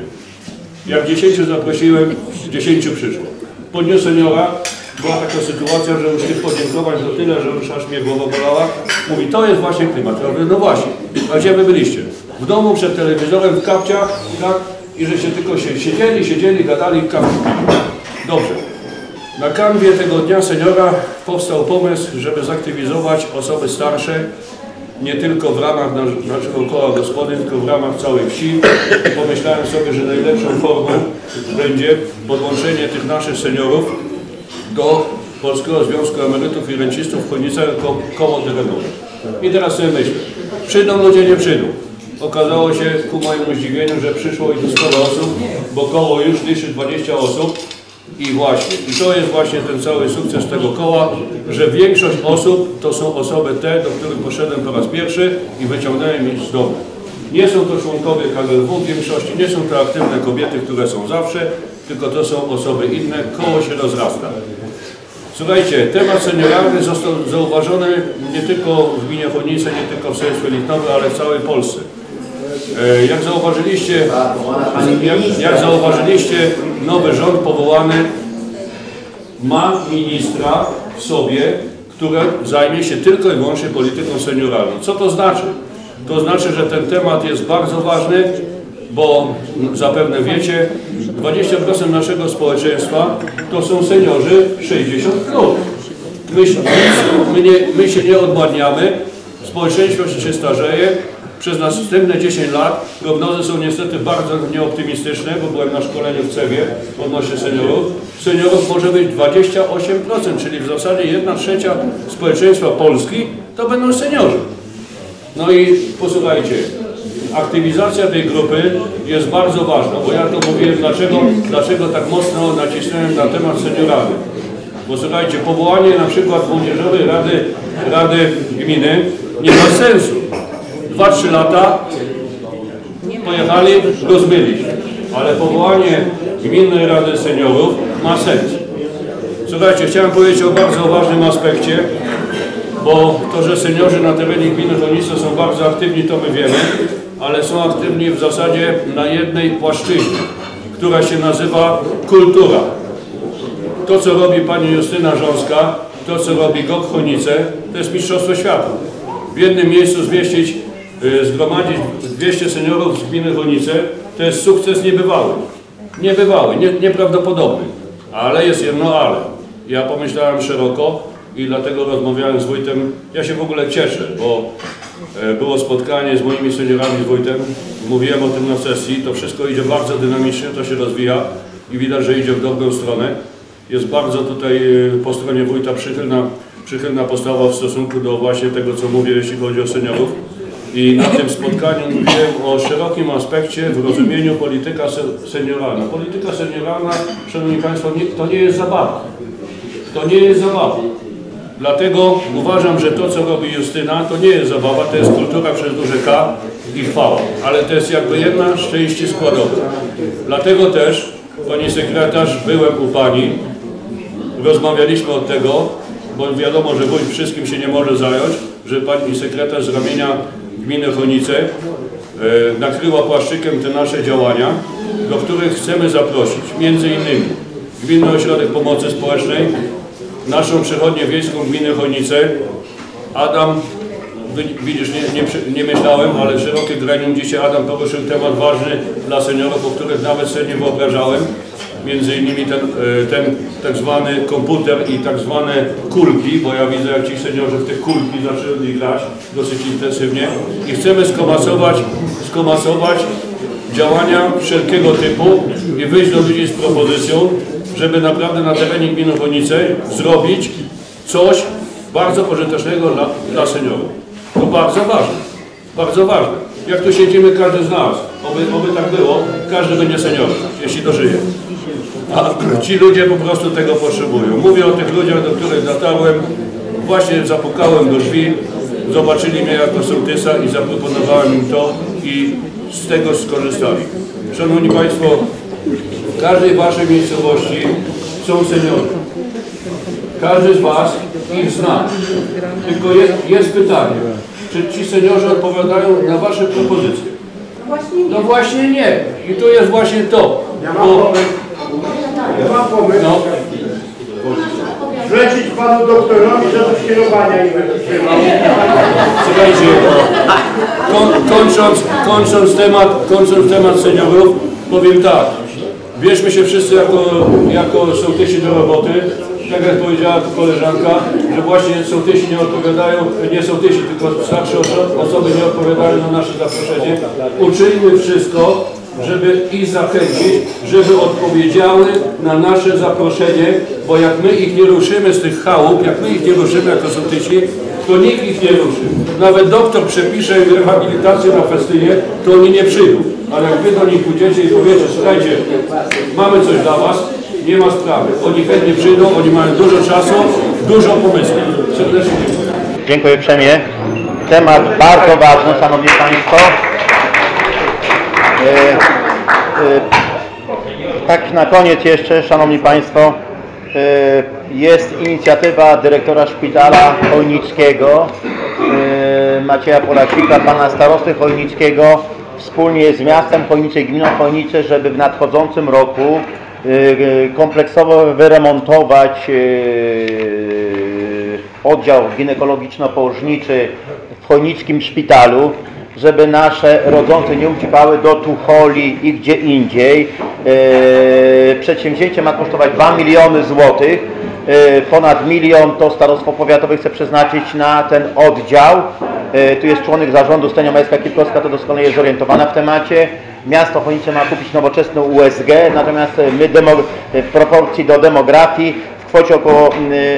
Jak dziesięciu zaprosiłem, dziesięciu przyszło. Po dniu seniora była taka sytuacja, że już tych podziękowań to tyle, że już aż mnie głowa bolała. Mówi, to jest właśnie klimat. Ja mówię, no właśnie, a gdzie wy byliście? W domu, przed telewizorem, w kapciach, tak? I że się tylko się siedzieli, siedzieli, gadali, kapci. Dobrze. Na kanwie tego dnia seniora powstał pomysł, żeby zaktywizować osoby starsze, nie tylko w ramach naszego koła gospodyń, tylko w ramach całej wsi. Pomyślałem sobie, że najlepszą formą będzie podłączenie tych naszych seniorów do Polskiego Związku Emerytów i Rencistów w Chojnicy jako koło terenowe. I teraz sobie myślę, przyjdą ludzie, nie przyjdą. Okazało się ku mojemu zdziwieniu, że przyszło i to sporo osób, bo koło już liczy dwadzieścia osób. I właśnie, i to jest właśnie ten cały sukces tego koła, że większość osób to są osoby te, do których poszedłem po raz pierwszy i wyciągnąłem ich z domu. Nie są to członkowie K G W w większości, nie są to aktywne kobiety, które są zawsze, tylko to są osoby inne, koło się rozrasta. Słuchajcie, temat senioralny został zauważony nie tylko w gminie Chojnice, nie tylko w sołectwie Lichnowe, ale w całej Polsce. Jak zauważyliście, jak, jak zauważyliście, nowy rząd powołany ma ministra w sobie, który zajmie się tylko i wyłącznie polityką senioralną. Co to znaczy? To znaczy, że ten temat jest bardzo ważny, bo zapewne wiecie, dwadzieścia procent naszego społeczeństwa to są seniorzy sześćdziesiąt plus. My, my, nie, my się nie odmładniamy, społeczeństwo się starzeje. Przez następne dziesięć lat prognozy są niestety bardzo nieoptymistyczne, bo byłem na szkoleniu w Cewie odnośnie seniorów. Seniorów może być dwadzieścia osiem procent, czyli w zasadzie jedna trzecia społeczeństwa Polski to będą seniorzy. No i posłuchajcie, aktywizacja tej grupy jest bardzo ważna, bo ja to mówiłem, dlaczego, dlaczego tak mocno nacisnąłem na temat senioralny. Bo słuchajcie, powołanie na przykład Młodzieżowej Rady, Rady Gminy nie ma sensu. dwa trzy lata pojechali, rozmyli się. Ale powołanie Gminnej Rady Seniorów ma sens. Słuchajcie, chciałem powiedzieć o bardzo ważnym aspekcie, bo to, że seniorzy na terenie gminy Chojnice są bardzo aktywni, to my wiemy, ale są aktywni w zasadzie na jednej płaszczyźnie, która się nazywa kultura. To, co robi pani Justyna Rząska, to, co robi G O K Chojnice, to jest mistrzostwo świata. W jednym miejscu zmieścić, zgromadzić dwieście seniorów z gminy Chojnice, to jest sukces niebywały. Niebywały, nie, nieprawdopodobny. Ale jest jedno ale. Ja pomyślałem szeroko i dlatego rozmawiałem z wójtem. Ja się w ogóle cieszę, bo było spotkanie z moimi seniorami, z wójtem. Mówiłem o tym na sesji. To wszystko idzie bardzo dynamicznie, to się rozwija i widać, że idzie w dobrą stronę. Jest bardzo tutaj po stronie wójta przychylna, przychylna postawa w stosunku do właśnie tego, co mówię, jeśli chodzi o seniorów. I na tym spotkaniu mówiłem o szerokim aspekcie w rozumieniu polityka senioralna. Polityka senioralna, szanowni państwo, nie, to nie jest zabawa. To nie jest zabawa. Dlatego uważam, że to, co robi Justyna, to nie jest zabawa, to jest kultura przez duże K i chwała. Ale to jest jakby jedna z części składowych. Dlatego też, pani sekretarz, byłem u pani, rozmawialiśmy od tego, bo wiadomo, że wójt wszystkim się nie może zająć, że pani sekretarz z ramienia gminy Chojnice e, nakryła płaszczykiem te nasze działania, do których chcemy zaprosić między innymi Gminny Ośrodek Pomocy Społecznej, naszą przychodnię wiejską gminy Chojnice. Adam, widzisz, nie, nie, nie myślałem, ale szerokie gremium dzisiaj Adam poruszył temat ważny dla seniorów, o których nawet sobie nie wyobrażałem. Między innymi ten, ten tak zwany komputer i tak zwane kulki, bo ja widzę, jak ci seniorzy w tych kulki zaczęli grać dosyć intensywnie i chcemy skomasować, skomasować działania wszelkiego typu i wyjść do ludzi z propozycją, żeby naprawdę na terenie gminy Chojnice zrobić coś bardzo pożytecznego dla, dla seniorów. To bardzo ważne, bardzo ważne. Jak tu siedzimy, każdy z nas, oby, oby tak było, każdy będzie seniorem, jeśli dożyje. A ci ludzie po prostu tego potrzebują. Mówię o tych ludziach, do których dotarłem, właśnie zapukałem do drzwi, zobaczyli mnie jako sołtysa i zaproponowałem im to i z tego skorzystali. Szanowni Państwo, w każdej waszej miejscowości są seniorzy. Każdy z was ich zna. Tylko jest, jest pytanie, czy ci seniorzy odpowiadają na wasze propozycje? No właśnie nie. I tu jest właśnie to. Ja mam bo, pomysł. Ja mam pomysł. No. Zlecić panu doktorowi, że do skierowania i Słuchajcie, kon, kończąc, kończąc, temat, kończąc temat seniorów, powiem tak. Bierzmy się wszyscy jako, jako sołtysi do roboty. Tak jak powiedziała tu koleżanka, że właśnie sołtysi nie odpowiadają, nie sołtysi, tylko starsze osoby nie odpowiadają na nasze zaproszenie. Uczyńmy wszystko, żeby ich zachęcić, żeby odpowiedziały na nasze zaproszenie, bo jak my ich nie ruszymy z tych chałup, jak my ich nie ruszymy jako sołtysi, to nikt ich nie ruszy. Nawet doktor przepisze rehabilitację na festynie, to oni nie przyjdą. Ale jak wy do nich pójdziecie i powiecie, słuchajcie, mamy coś dla was, nie ma sprawy. Oni chętnie przyjdą, oni mają dużo czasu, dużo pomysłów. Serdecznie dziękuję. Dziękuję uprzejmie. Temat bardzo ważny, Szanowni Państwo. E, e, tak na koniec jeszcze, Szanowni Państwo, e, jest inicjatywa dyrektora szpitala chojnickiego, e, Macieja Polacika, pana starosty chojnickiego, wspólnie z miastem Chojnice i gminą Chojnice, żeby w nadchodzącym roku kompleksowo wyremontować oddział ginekologiczno-położniczy w chojnickim szpitalu, żeby nasze rodzące nie uciekały do Tucholi i gdzie indziej. Przedsięwzięcie ma kosztować dwa miliony złotych. Ponad milion to starostwo powiatowe chce przeznaczyć na ten oddział. Tu jest członek zarządu Stenia Majewska-Kiełkowska, to doskonale jest zorientowana w temacie. Miasto Chojnice ma kupić nowoczesną U S G, natomiast my w proporcji do demografii w kwocie około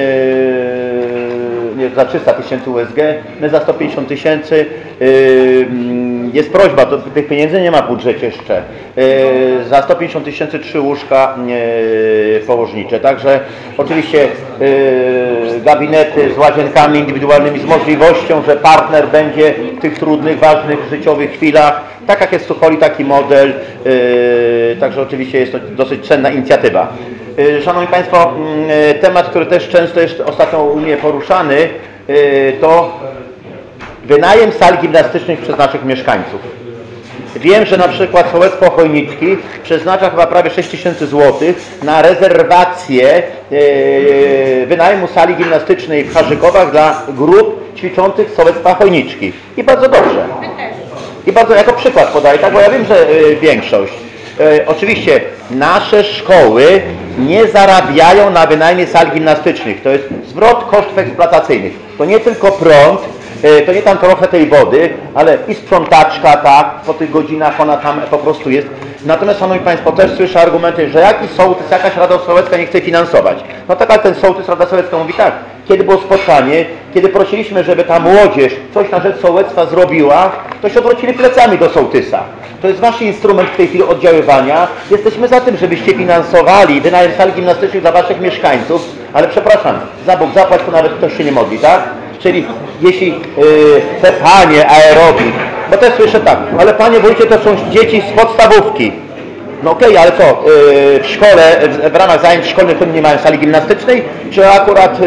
yy, za trzysta tysięcy U S G, my za sto pięćdziesiąt tysięcy. Yy, jest prośba, to tych pieniędzy nie ma w budżecie jeszcze. Yy, za sto pięćdziesiąt tysięcy trzy łóżka yy, położnicze. Także oczywiście yy, gabinety z łazienkami indywidualnymi, z możliwością, że partner będzie w tych trudnych, ważnych, życiowych chwilach. Tak jak jest w Tucholi, taki model. Yy, także oczywiście jest to dosyć cenna inicjatywa. Yy, Szanowni Państwo, yy, temat, który też często jest ostatnio u mnie poruszany, yy, to wynajem sal gimnastycznych przez naszych mieszkańców. Wiem, że na przykład sołectwo Chojnicki przeznacza chyba prawie sześć tysięcy złotych na rezerwację yy, wynajmu sali gimnastycznej w Harzykowach dla grup ćwiczących sołectwa Chojniczki. I bardzo dobrze. I bardzo jako przykład podaję, tak, bo ja wiem, że yy, większość. E, oczywiście nasze szkoły nie zarabiają na wynajmie sal gimnastycznych. To jest zwrot kosztów eksploatacyjnych. To nie tylko prąd, e, to nie tam trochę tej wody, ale i sprzątaczka, tak, po tych godzinach ona tam po prostu jest. Natomiast, szanowni państwo, też słyszę argumenty, że jakiś sołtys, jakaś Rada Sołecka nie chce finansować. No tak, ale ten sołtys, Rada Sołecka mówi tak, kiedy było spotkanie, kiedy prosiliśmy, żeby ta młodzież coś na rzecz sołectwa zrobiła, to się odwrócili plecami do sołtysa. To jest wasz instrument w tej chwili oddziaływania. Jesteśmy za tym, żebyście finansowali wynajem sal gimnastycznych dla waszych mieszkańców, ale przepraszam, za Bóg zapłać, to nawet ktoś się nie modli, tak? Czyli jeśli yy, te panie aerobik, bo też słyszę tak, ale panie wójcie, to są dzieci z podstawówki. No okej, okay, ale co, yy, w szkole, w, w ramach zajęć szkolnych oni nie mają sali gimnastycznej, czy akurat yy,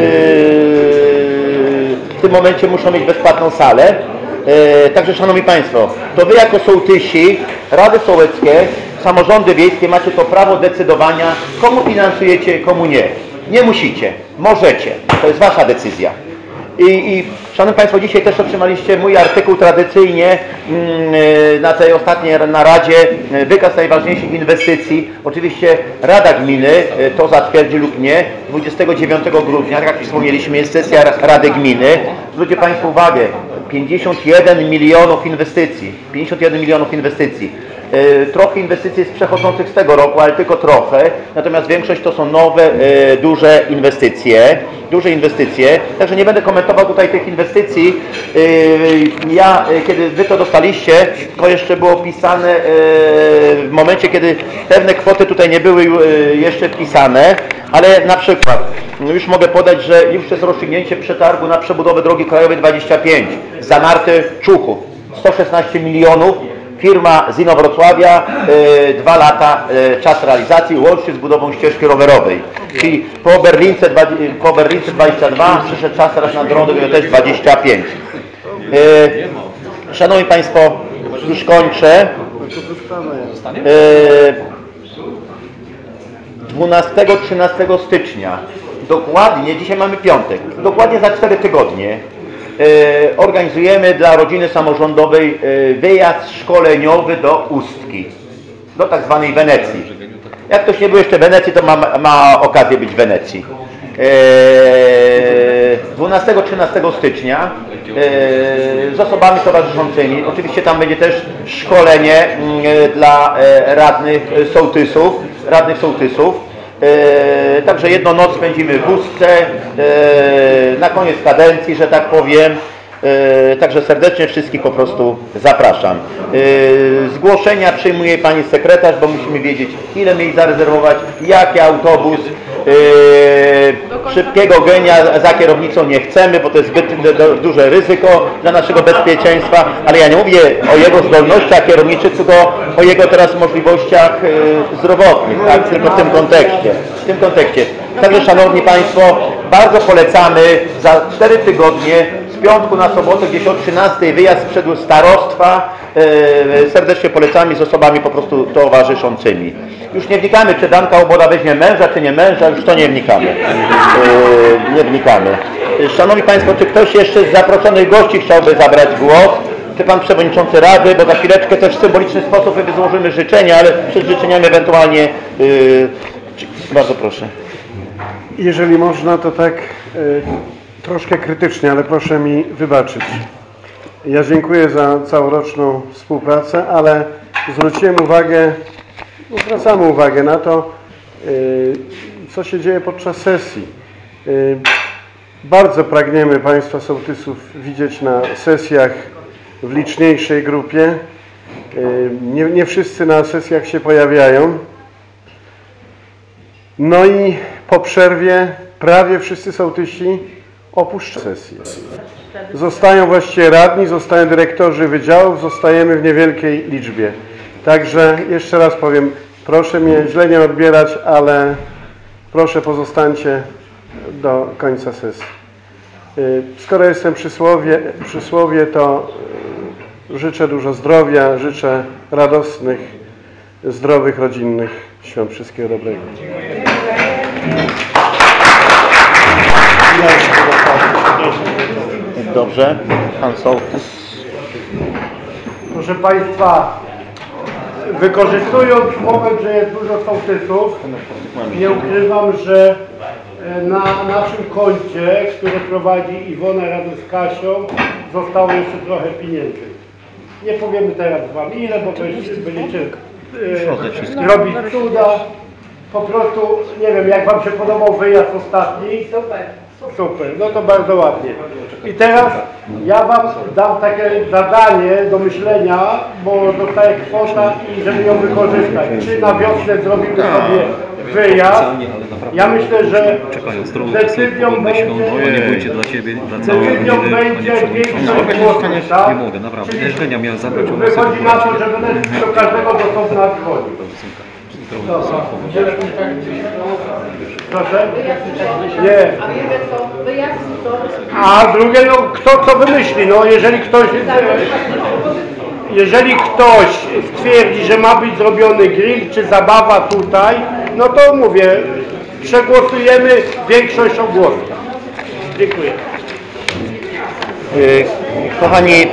w tym momencie muszą mieć bezpłatną salę? Yy, także szanowni państwo, to wy jako sołtysi, rady sołeckie, samorządy wiejskie macie to prawo decydowania, komu finansujecie, komu nie. Nie musicie, możecie, to jest wasza decyzja. I, I szanowni państwo, dzisiaj też otrzymaliście mój artykuł tradycyjnie mm, na tej ostatniej naradzie, wykaz najważniejszych inwestycji. Oczywiście Rada Gminy to zatwierdzi lub nie. dwudziestego dziewiątego grudnia, tak jak wspomnieliśmy, jest sesja Rady Gminy. Zwróćcie państwo uwagę, pięćdziesiąt jeden milionów inwestycji. pięćdziesiąt jeden milionów inwestycji. Trochę inwestycji jest przechodzących z tego roku, ale tylko trochę. Natomiast większość to są nowe, duże inwestycje. Duże inwestycje. Także nie będę komentował tutaj tych inwestycji. Ja, kiedy wy to dostaliście, to jeszcze było pisane w momencie, kiedy pewne kwoty tutaj nie były jeszcze wpisane. Ale na przykład, już mogę podać, że już jest rozstrzygnięcie przetargu na przebudowę drogi krajowej dwadzieścia pięć. Zanarty Czuchów. sto szesnaście milionów. Firma z Inowrocławia, y, dwa lata y, czas realizacji, łącznie z budową ścieżki rowerowej. Czyli po Berlince, po Berlince dwadzieścia dwa, przyszedł czas teraz na drogę też dwadzieścia pięć. Y, Szanowni państwo, już kończę. Y, dwunastego trzynastego stycznia, dokładnie, dzisiaj mamy piątek, dokładnie za cztery tygodnie, E, organizujemy dla rodziny samorządowej e, wyjazd szkoleniowy do Ustki, do tak zwanej Wenecji. Jak ktoś nie był jeszcze w Wenecji, to ma, ma okazję być w Wenecji. E, dwunastego trzynastego stycznia e, z osobami towarzyszącymi. Oczywiście tam będzie też szkolenie e, dla e, radnych sołtysów, radnych sołtysów. E, także jedną noc spędzimy w Ustce, e, na koniec kadencji, że tak powiem. E, także serdecznie wszystkich po prostu zapraszam. E, zgłoszenia przyjmuje pani sekretarz, bo musimy wiedzieć, ile miejsc zarezerwować, jaki autobus. E, szybkiego genia za kierownicą nie chcemy, bo to jest zbyt do, do, duże ryzyko dla naszego bezpieczeństwa, ale ja nie mówię o jego zdolnościach kierowniczych, tylko o jego teraz możliwościach e, zdrowotnych, tak? Tylko w tym kontekście. W tym kontekście. Także szanowni państwo, bardzo polecamy za cztery tygodnie z piątku na sobotę gdzieś o trzynastej wyjazd przed starostwa. E, serdecznie polecamy z osobami po prostu towarzyszącymi. Już nie wnikamy, czy Danka Łoboda weźmie męża, czy nie męża, już to nie wnikamy. E, nie wnikamy. Szanowni państwo, czy ktoś jeszcze z zaproszonych gości chciałby zabrać głos? Czy pan przewodniczący Rady, bo za chwileczkę też w symboliczny sposób złożymy życzenia, ale przed życzeniami ewentualnie... Yy, bardzo proszę. Jeżeli można, to tak y, troszkę krytycznie, ale proszę mi wybaczyć. Ja dziękuję za całoroczną współpracę, ale zwróciłem uwagę, zwracamy uwagę na to, y, co się dzieje podczas sesji. Y, bardzo pragniemy Państwa sołtysów widzieć na sesjach w liczniejszej grupie. Y, nie, nie wszyscy na sesjach się pojawiają. No i po przerwie prawie wszyscy sołtysi opuszczają sesję. Zostają właściwie radni, zostają dyrektorzy wydziałów, zostajemy w niewielkiej liczbie. Także jeszcze raz powiem, proszę mnie źle nie odbierać, ale proszę pozostańcie do końca sesji. Skoro jestem przy słowie, przy słowie, to życzę dużo zdrowia, życzę radosnych, zdrowych, rodzinnych świąt. Wszystkiego dobrego. Dobrze, pan sołtys. Proszę Państwa, wykorzystując moment, że jest dużo sołtysów, nie ukrywam, że na naszym koncie, które prowadzi Iwona razem z Kasią, zostało jeszcze trochę pieniędzy. Nie powiemy teraz wam ile, bo będziecie e, robić cuda. Po prostu, nie wiem, jak wam się podobał wyjazd ostatni. Super. Super, no to bardzo ładnie. I teraz ja wam dam takie zadanie do myślenia, bo dostaję kwota i żeby ją wykorzystać. Czy na wiosnę zrobimy sobie wyjazd? Ja myślę, że decyzją będzie, decyzją będzie większość głosów, tak? Nie mogę, naprawdę. Jeżeli miałem zabrać, wychodzi na to, że będę do każdego do sądu nadchodził. Proszę? Nie. A drugie, no kto co wymyśli, no jeżeli ktoś, jeżeli ktoś stwierdzi, że ma być zrobiony grill czy zabawa tutaj, no to mówię, przegłosujemy większością głosów. Dziękuję. Kochani,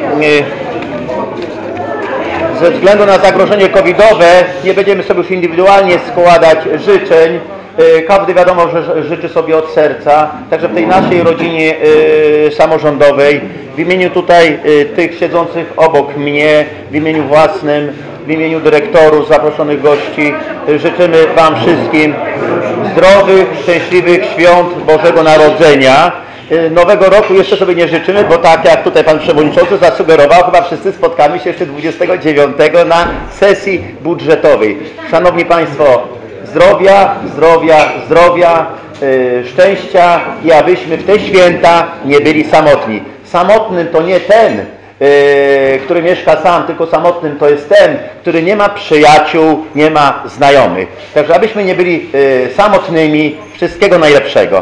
ze względu na zagrożenie covidowe nie będziemy sobie już indywidualnie składać życzeń. Każdy wiadomo, że życzy sobie od serca. Także w tej naszej rodzinie y, samorządowej, w imieniu tutaj y, tych siedzących obok mnie, w imieniu własnym, w imieniu dyrektorów, zaproszonych gości, y, życzymy wam wszystkim zdrowych, szczęśliwych świąt Bożego Narodzenia. Nowego roku jeszcze sobie nie życzymy, bo tak jak tutaj pan przewodniczący zasugerował, chyba wszyscy spotkamy się jeszcze dwudziestego dziewiątego na sesji budżetowej. Szanowni Państwo, zdrowia, zdrowia, zdrowia, yy, szczęścia i abyśmy w te święta nie byli samotni. Samotnym to nie ten, yy, który mieszka sam, tylko samotnym to jest ten, który nie ma przyjaciół, nie ma znajomych. Także abyśmy nie byli yy, samotnymi, wszystkiego najlepszego.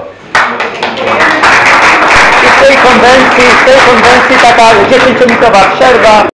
W tej konwencji, w tej konwencji taka dziesięciominutowa przerwa.